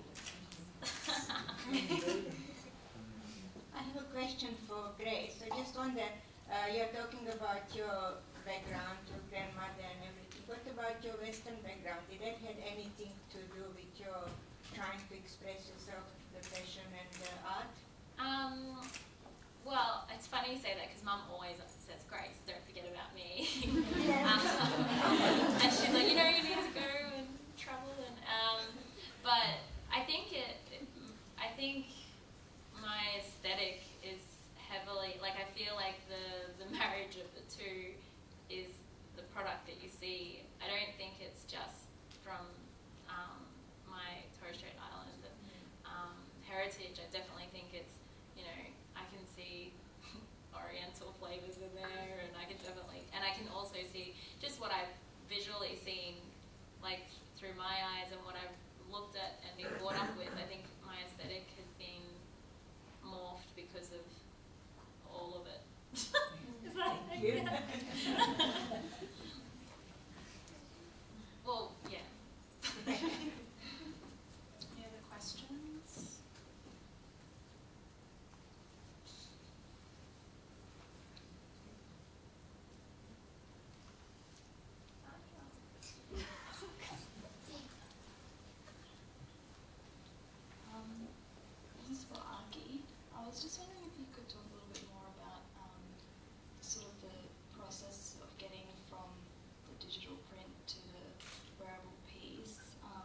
I have a question for Grace. I just wonder, uh, you're talking about your background, your grandmother and everything. What about your Western background? Did that have anything to do with your trying to express yourself, the fashion and the art? Um, well, it's funny you say that because Mum always says, Grace, don't forget about me. um, and she's like, you know, you need to go and travel. And um, but I think it, it, I think my aesthetic is heavily, like I feel like the, the marriage of the two is the product that you see. I don't think it's just from um, my Torres Strait Island um, heritage. I definitely think it's, you know, I can see Oriental flavors in there, and I can definitely, and I can also see just what I've visually seen, like through my eyes and what I've looked at and been brought up with. I think my aesthetic has been morphed because of all of it. Is that yeah. Well, yeah. Any other questions? Um, this is for Arkie. I was just wondering if you could talk a little bit more about um, sort of the process of getting from the digital print to the wearable piece. Um,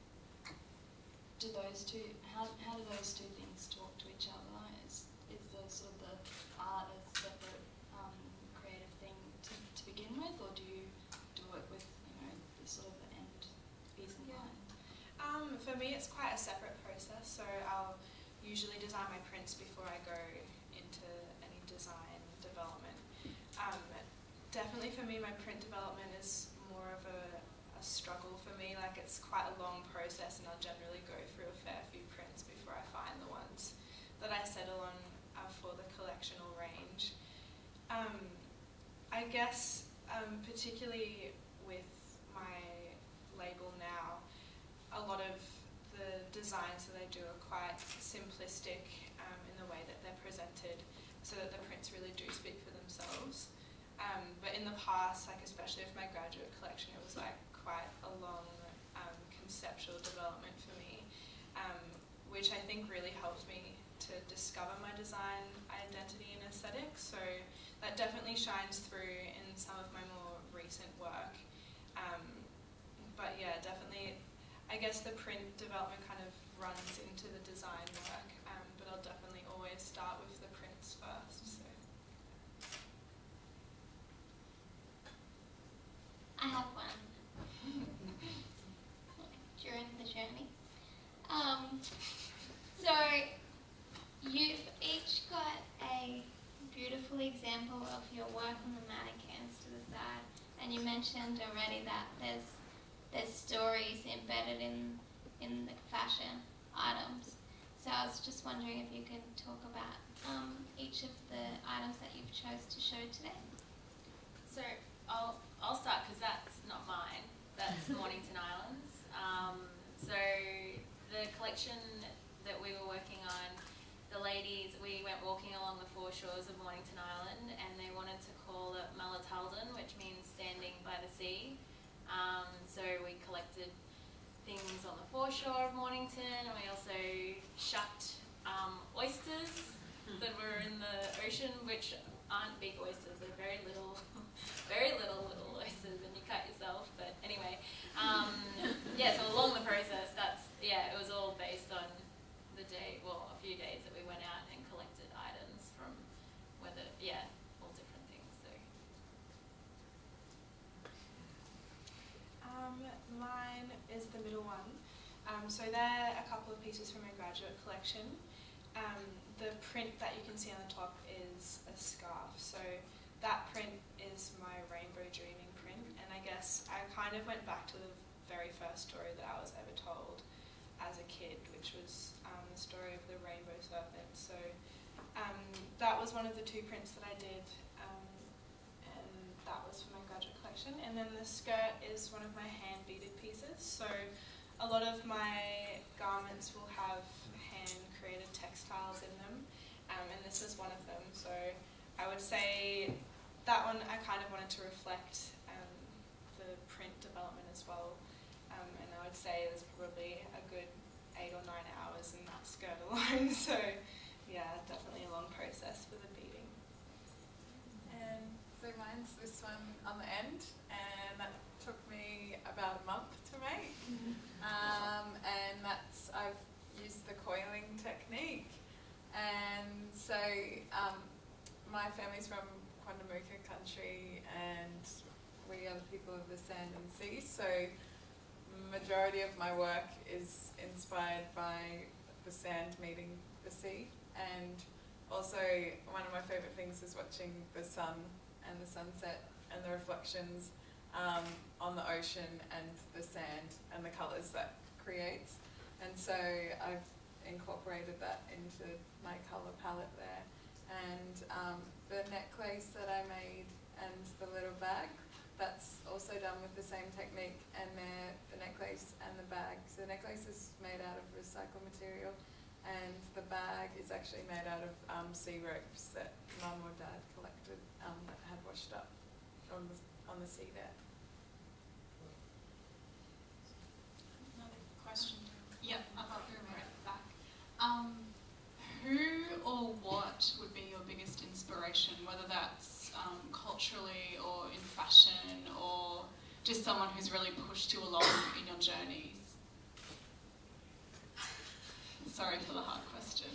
do those two, how, how do those two things talk to each other? Is, is the sort of the art a separate um, creative thing to, to begin with, or do you do it with, you know, the sort of the end piece in Yeah. mind? Um, for me, it's quite a separate process. So I'll usually design my prints before I go into any design development. Um, definitely for me, my print development is more of a, a struggle for me. Like, it's quite a long process, and I'll generally go through a fair few prints before I find the ones that I settle on uh, for the collectional range. Um, I guess um, particularly with my label now, a lot of the designs that I do are quite simplistic um, in the way that they're presented, so that the prints really do speak for themselves. Um, but in the past, like especially with my graduate collection, it was like quite a long um, conceptual development for me, um, which I think really helped me to discover my design identity and aesthetic. So that definitely shines through in some of my more recent work. Um, but yeah, definitely, I guess the print development kind of runs into the design work, um, but I'll definitely always start with the prints first. So. I have one during the journey. Um, so you've each got a beautiful example of your work on the mannequins to the side, and you mentioned already that there's there's stories embedded in in the fashion items. So I was just wondering if you could talk about um, each of the items that you've chose to show today? So I'll, I'll start because that's not mine. That's Mornington Islands. Um, so the collection that we were working on, the ladies, we went walking along the foreshores of Mornington Island and they wanted to call it Malatalden, which means standing by the sea. Um, so we collected things on the foreshore of Mornington, and we also shucked um, oysters that were in the ocean, which aren't big oysters, they're very little, very little little oysters, and you cut yourself, but anyway. Um, yeah, so along the process, that's, yeah, it was all based on the day, well, a few days that we went out and collected items from whether, yeah, all different things, so. Um, mine is the middle one. Um, so they're a couple of pieces from my graduate collection. Um, the print that you can see on the top is a scarf. So that print is my rainbow dreaming print, and I guess I kind of went back to the very first story that I was ever told as a kid, which was um, the story of the rainbow serpent. So um, that was one of the two prints that I did, um, and that was for my graduate collection. And then the skirt is one of my hand beaded pieces. So a lot of my garments will have hand created textiles in them, um, and this is one of them. So I would say that one I kind of wanted to reflect um, the print development as well, um, and I would say there's probably a good eight or nine hours in that skirt alone. So yeah, definitely a long process for the beading. And so mine's this one on the end, and that took me about a month to make. Um, and that's, I've used the coiling technique. And so um, my family's from Quandamooka country, and we are the people of the sand and sea. So majority of my work is inspired by the sand meeting the sea. And also one of my favourite things is watching the sun and the sunset and the reflections um, on the ocean and the sand and the colours that creates. And so I've incorporated that into my colour palette there. And um, the necklace that I made and the little bag, that's also done with the same technique, and the necklace and the bag. So the necklace is made out of recycled material, and the bag is actually made out of um, sea ropes that Mum or Dad collected um, that had washed up on the, on the sea there. Another question. Yep, I've got your right back. Um, who or what would be your biggest inspiration, whether that's um, culturally or in fashion, or just someone who's really pushed you along in your journeys? Sorry for the hard question.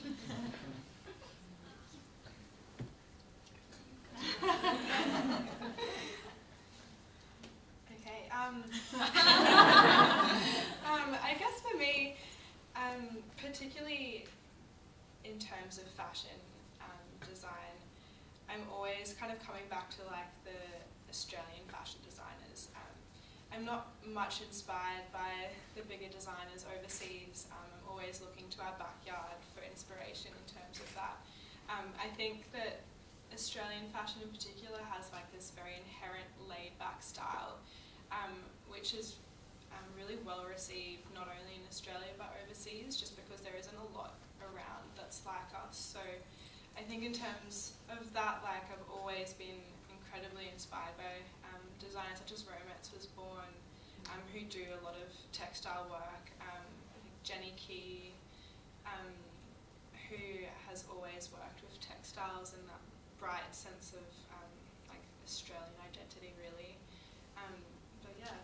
Okay. Um, um, I guess for me, um, particularly in terms of fashion um, design, I'm always kind of coming back to like the Australian fashion designers. Um, I'm not much inspired by the bigger designers overseas. Um, I'm always looking to our backyard for inspiration in terms of that. Um, I think that Australian fashion in particular has like this very inherent laid-back style, um, which is um, really well received not only in Australia but overseas, just because there isn't a lot around that's like us. So I think in terms of that, like I've always been incredibly inspired by um, designers such as Romance was born, um, who do a lot of textile work. Um, I think Jenny Key, um, who has always worked with textiles and that bright sense of um, like Australian identity, really. Um, but yeah.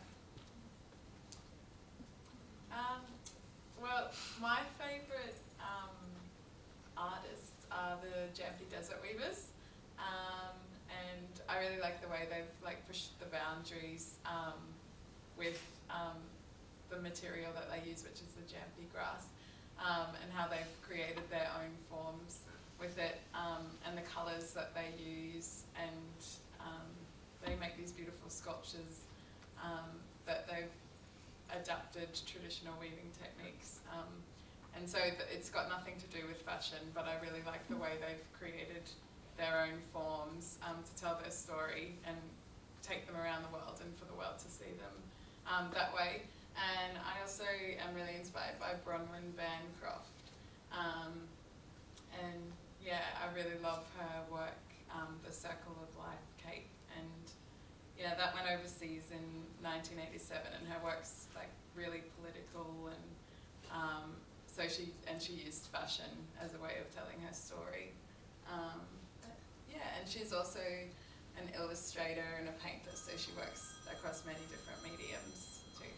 Um, well, my favourite um, artists are the Gyamfi Desert Weavers, um, and I really like the way they've like pushed the boundaries um, with um, the material that they use, which is the Gyamfi grass, um, and how they've created their own forms with it, um, and the colours that they use, and um, they make these beautiful sculptures um, that they've adapted traditional weaving techniques. Um, and so th it's got nothing to do with fashion, but I really like the way they've created their own forms um, to tell their story and take them around the world and for the world to see them um, that way. And I also am really inspired by Bronwyn Bancroft. Um, and yeah, I really love her work, um, The Circle of Life, Kate. And yeah, that went overseas in nineteen eighty-seven, and her work's like really political, and um, so she and she used fashion as a way of telling her story. Um, yeah, and she's also an illustrator and a painter, so she works across many different mediums too.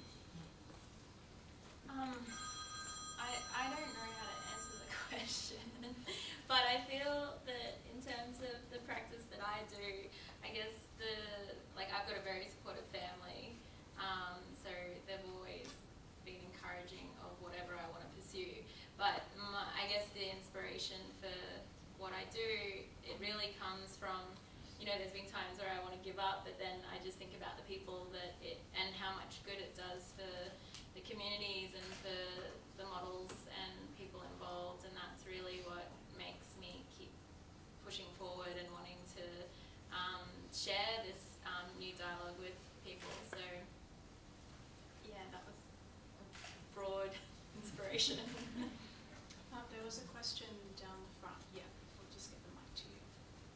Um, I I don't know how to answer the question, but I feel that in terms of the practice that I do, I guess the like I've got a very supportive family, um, so they've always been encouraging of whatever I want to pursue. But my, I guess the inspiration for what I do, it really comes from, you know, there's been times where I want to give up, but then I just think about the people that it and how much good it does for the communities and for the models and people involved, and that's really what makes me keep pushing forward and wanting to um, share this um, new dialogue with people. So yeah, that was a broad inspiration. Uh, there was a question down the front. Yeah, we'll just get the mic to you.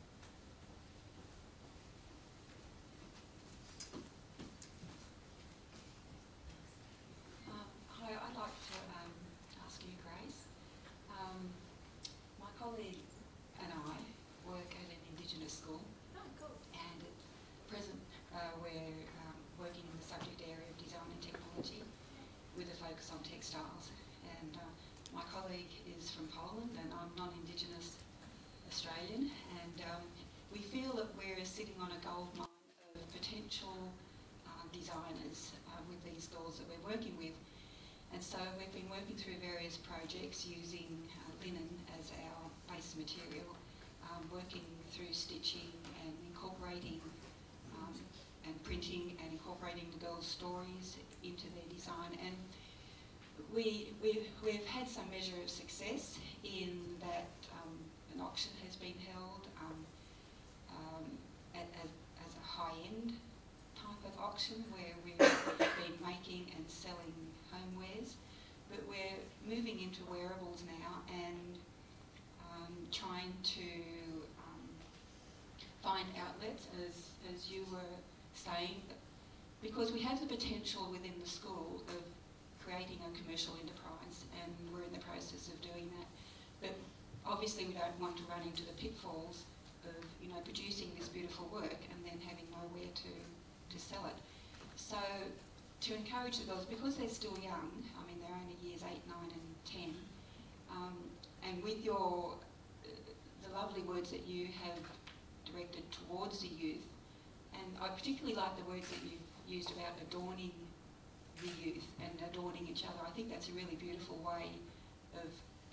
Um, hi, I'd like to um, ask you, Grace. Um, my colleague and I work at an Indigenous school. Oh, cool. And at present uh, we're um, working in the subject area of design and technology with a focus on textiles. And uh, my colleague is from Poland and I'm non-Indigenous Australian, and um, we feel that we're sitting on a gold mine of potential uh, designers uh, with these dolls that we're working with. And so we've been working through various projects using uh, linen as our base material, um, working through stitching and incorporating um, and printing and incorporating the girls' stories into their design. And we, we, we've had some measure of success in that um, an auction has been held um, um, at, at, as a high-end type of auction where we've been making and selling homewares, but we're moving into wearables now and um, trying to um, find outlets, as, as you were saying, because we have the potential within the school of creating a commercial enterprise, and we're in the process of doing that. But obviously we don't want to run into the pitfalls of, you know, producing this beautiful work and then having nowhere to, to sell it. So to encourage the girls, because they're still young, I mean they're only years eight, nine and ten, um, and with your, uh, the lovely words that you have directed towards the youth, and I particularly like the words that you've used about adorning the youth and adorning each other. I think that's a really beautiful way of,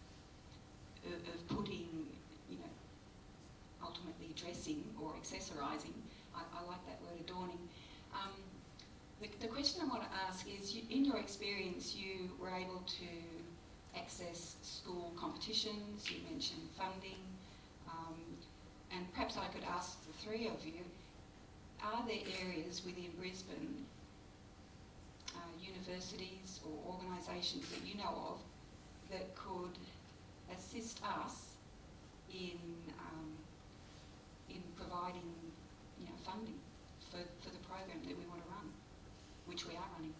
of, of putting, you know, ultimately dressing or accessorising. I, I like that word, adorning. Um, the, the question I want to ask is, you, in your experience, you were able to access school competitions, you mentioned funding, um, and perhaps I could ask the three of you, are there areas within Brisbane, uh, universities or organisations that you know of that could assist us in um, in providing, you know, funding for, for the program that we want to run, which we are running?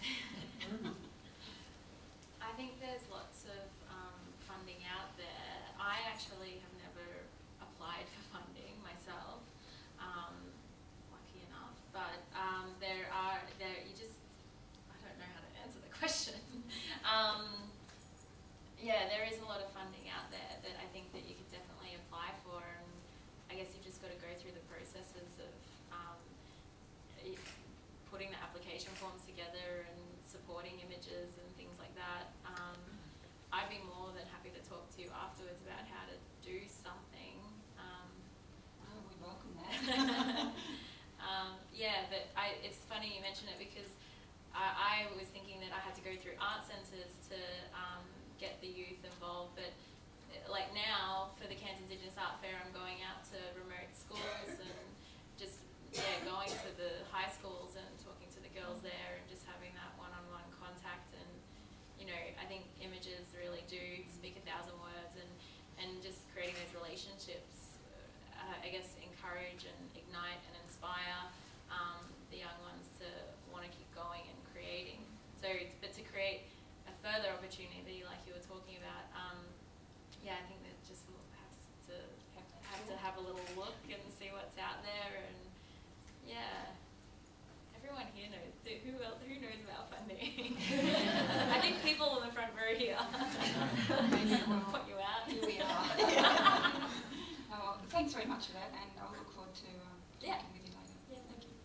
I think there's lots of um, funding out there. I actually have never applied for funding myself, um, lucky enough, but um, there are, there you just, I don't know how to answer the question. um, yeah, there is a lot of funding out there that I think that you could definitely apply for, and I guess you've just got to go through the processes of um, putting the application forms together and supporting images and things like that. Um, I'd be more than happy to talk to you afterwards about how to do something. Um, oh, we welcome that. um, yeah, but I, it's funny you mention it because I, I was thinking that I had to go through art centres to um, get the youth involved, but like now for the Cairns Indigenous Art Fair I'm going out to encourage and ignite and inspire um, the young ones to want to keep going and creating. So, but to create a further opportunity, like you were talking about, um, yeah, I think that just has to have to have a little look and see what's out there, and yeah, everyone here knows. Who else? Who knows about funding? I think people in the front row here. We'll put you out. Here we are. Oh, well, thanks very much for that, and I'll look forward to um, talking Yeah. with you later. Yeah, thank you.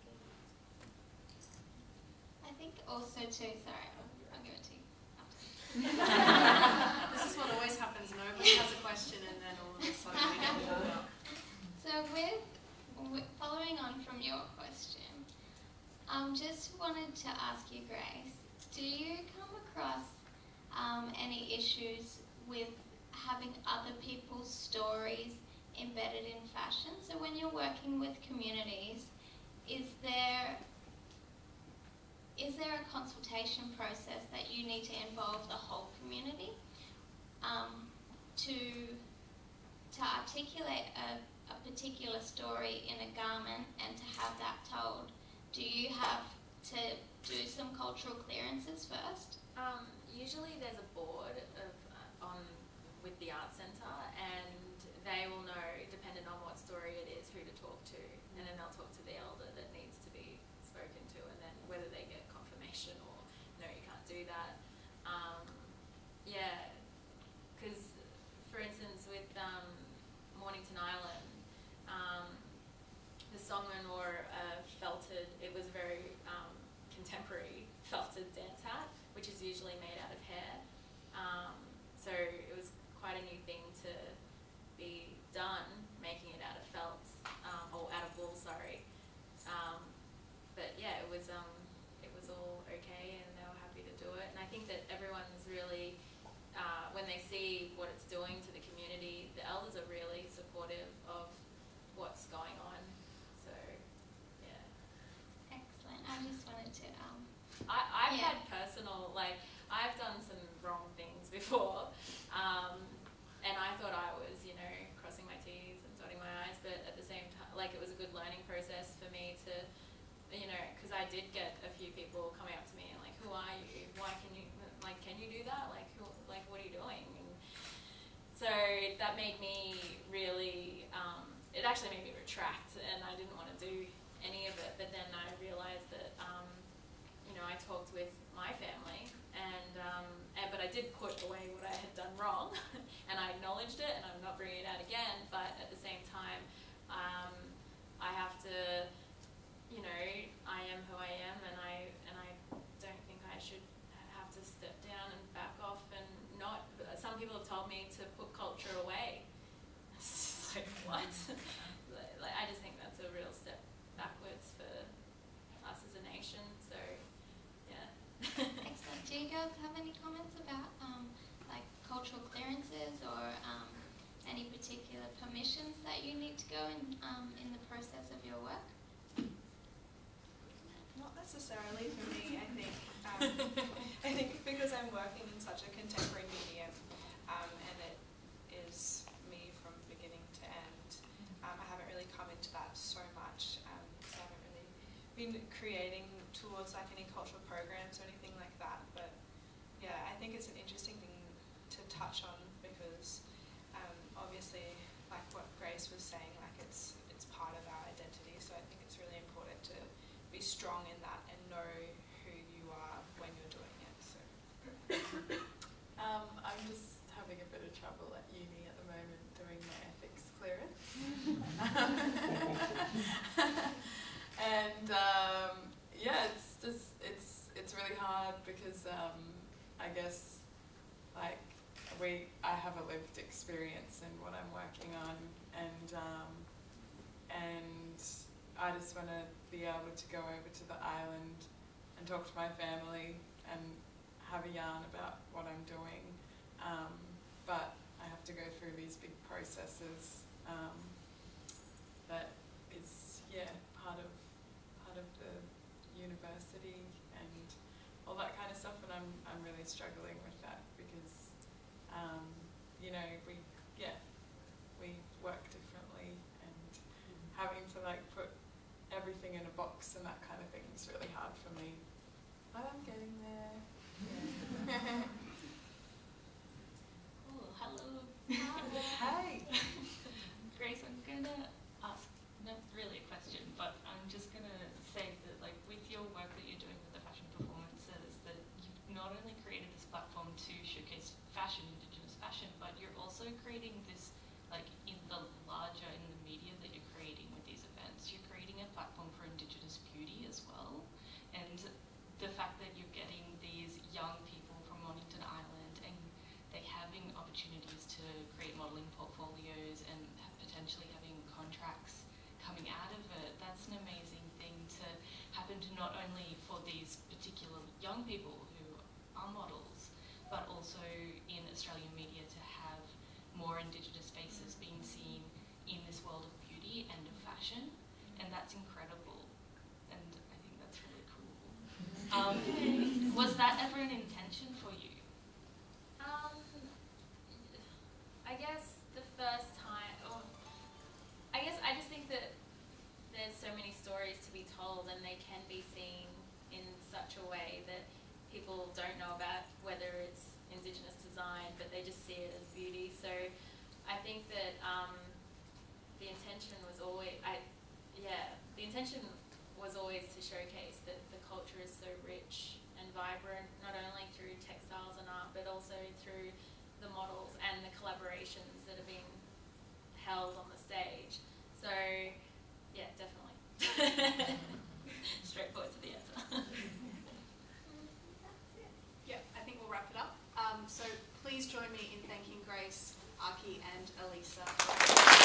I think also too, sorry, I'll, I'll give it to you after. This is what always happens. Nobody has a question, and then all of a sudden we get it all up. So with, with following on from your question, um, just wanted to ask you, Grace, do you come across um, any issues with having other people's stories embedded in fashion? So when you're working with communities, is there is there a consultation process that you need to involve the whole community um, to to articulate a, a particular story in a garment and to have that told? Do you have to do some cultural clearances first? Um, usually there's a board of uh, on with the art centre, and they will know, depending on what story it is, who to talk to, and then they'll talk to the elder that needs to be spoken to, and then whether they get confirmation or no, you can't do that. Um, yeah, because for instance with um, Mornington Island, um, the songman wore a felted, it was very um, contemporary felted dance hat, which is usually made out of hair. Um, so it was quite a new thing to be done, making it out of felt, um, or out of wool, sorry. Um, but yeah, it was um, it was all okay, and they were happy to do it. And I think that everyone's really, uh, when they see what it's doing to the community, the elders are really supportive of what's going on. So yeah. Excellent. I just wanted to um, I, I've Yeah. had personal, like, I've done some wrong things before, um, and I thought I was, you know, crossing my T's and dotting my I's, but at the same time, like, it was a good learning process for me to, you know, because I did get a few people coming up to me and like, who are you? Why can you, like, can you do that? Like, who, like, what are you doing? And so that made me really, um, it actually made me retract, and I didn't want to do any of it, but then I realized that, um, you know, I talked with my family, and, um, and but I did put away what I had done wrong, and I acknowledged it, and I'm not bringing it out again, but at the same time, um, I have to, you know, I am who I am, and I, and I don't think I should have to step down and back off and not, some people have told me to put culture away. It's just like, what? Like, I just think that's a real step backwards for us as a nation, so yeah. excellent. Do you guys have any comments about um, like cultural clearances or um, any particular permissions that you need to go in um, in the process of your work? Not necessarily for me, I think. Um, I think because I'm working in such a contemporary medium, um, and it is me from beginning to end, um, I haven't really come into that so much, um, so I haven't really been creating towards like any cultural programs or anything like that, but yeah, I think it's an interesting thing to touch on because um, obviously, like what Grace was saying, like it's it's part of our identity, so I think it's really important to be strong in that and know who you are when you're doing it. So. Um, I'm just having a bit of trouble at uni at the moment doing my ethics clearance. and um, yeah, it's just, it's it's really hard because um, I guess like we, I have a lived experience in what I'm working on, and um, and I just want to be able to go over to the island and talk to my family and have a yarn about what I'm doing, um, but I have to go through these big processes um, that is, yeah, part of part of the university and all that kind of stuff, and I'm I'm really struggling with that because um, you know we yeah we work differently, and having box and that kind of thing is really hard for me. But I'm getting there. Oh, hello. Hi. Grace, I'm gonna ask not really a question, but I'm just gonna say that, like, with your work that you're doing with the fashion performances, that you've not only created this platform to showcase fashion, Indigenous fashion, but you're also creating this, like, in the larger, in the media that you're creating with these events, you're creating a platform for Indigenous beauty as well. And the fact that you're getting these young people from Mornington Island and they having opportunities to create modelling portfolios and potentially having contracts coming out of it, that's an amazing thing to happen to not only for these particular young people who are models, but also in Australian media to have more Indigenous faces being seen in this world of beauty and of fashion, and that's incredible, and I think that's really cool. Um, was that ever an intention for you? Um, I guess the first time, or I guess I just think that there's so many stories to be told and they can be seen in such a way that people don't know about, whether it's Indigenous design, but they just see it as beauty. So I think that um, the intention was always, I, yeah, the intention was always to showcase that the culture is so rich and vibrant, not only through textiles and art, but also through the models and the collaborations that are being held on the stage. So, yeah, definitely. Straightforward to the answer. Yeah, I think we'll wrap it up. Um, so please join me in thanking Grace, Arkie and Elisa.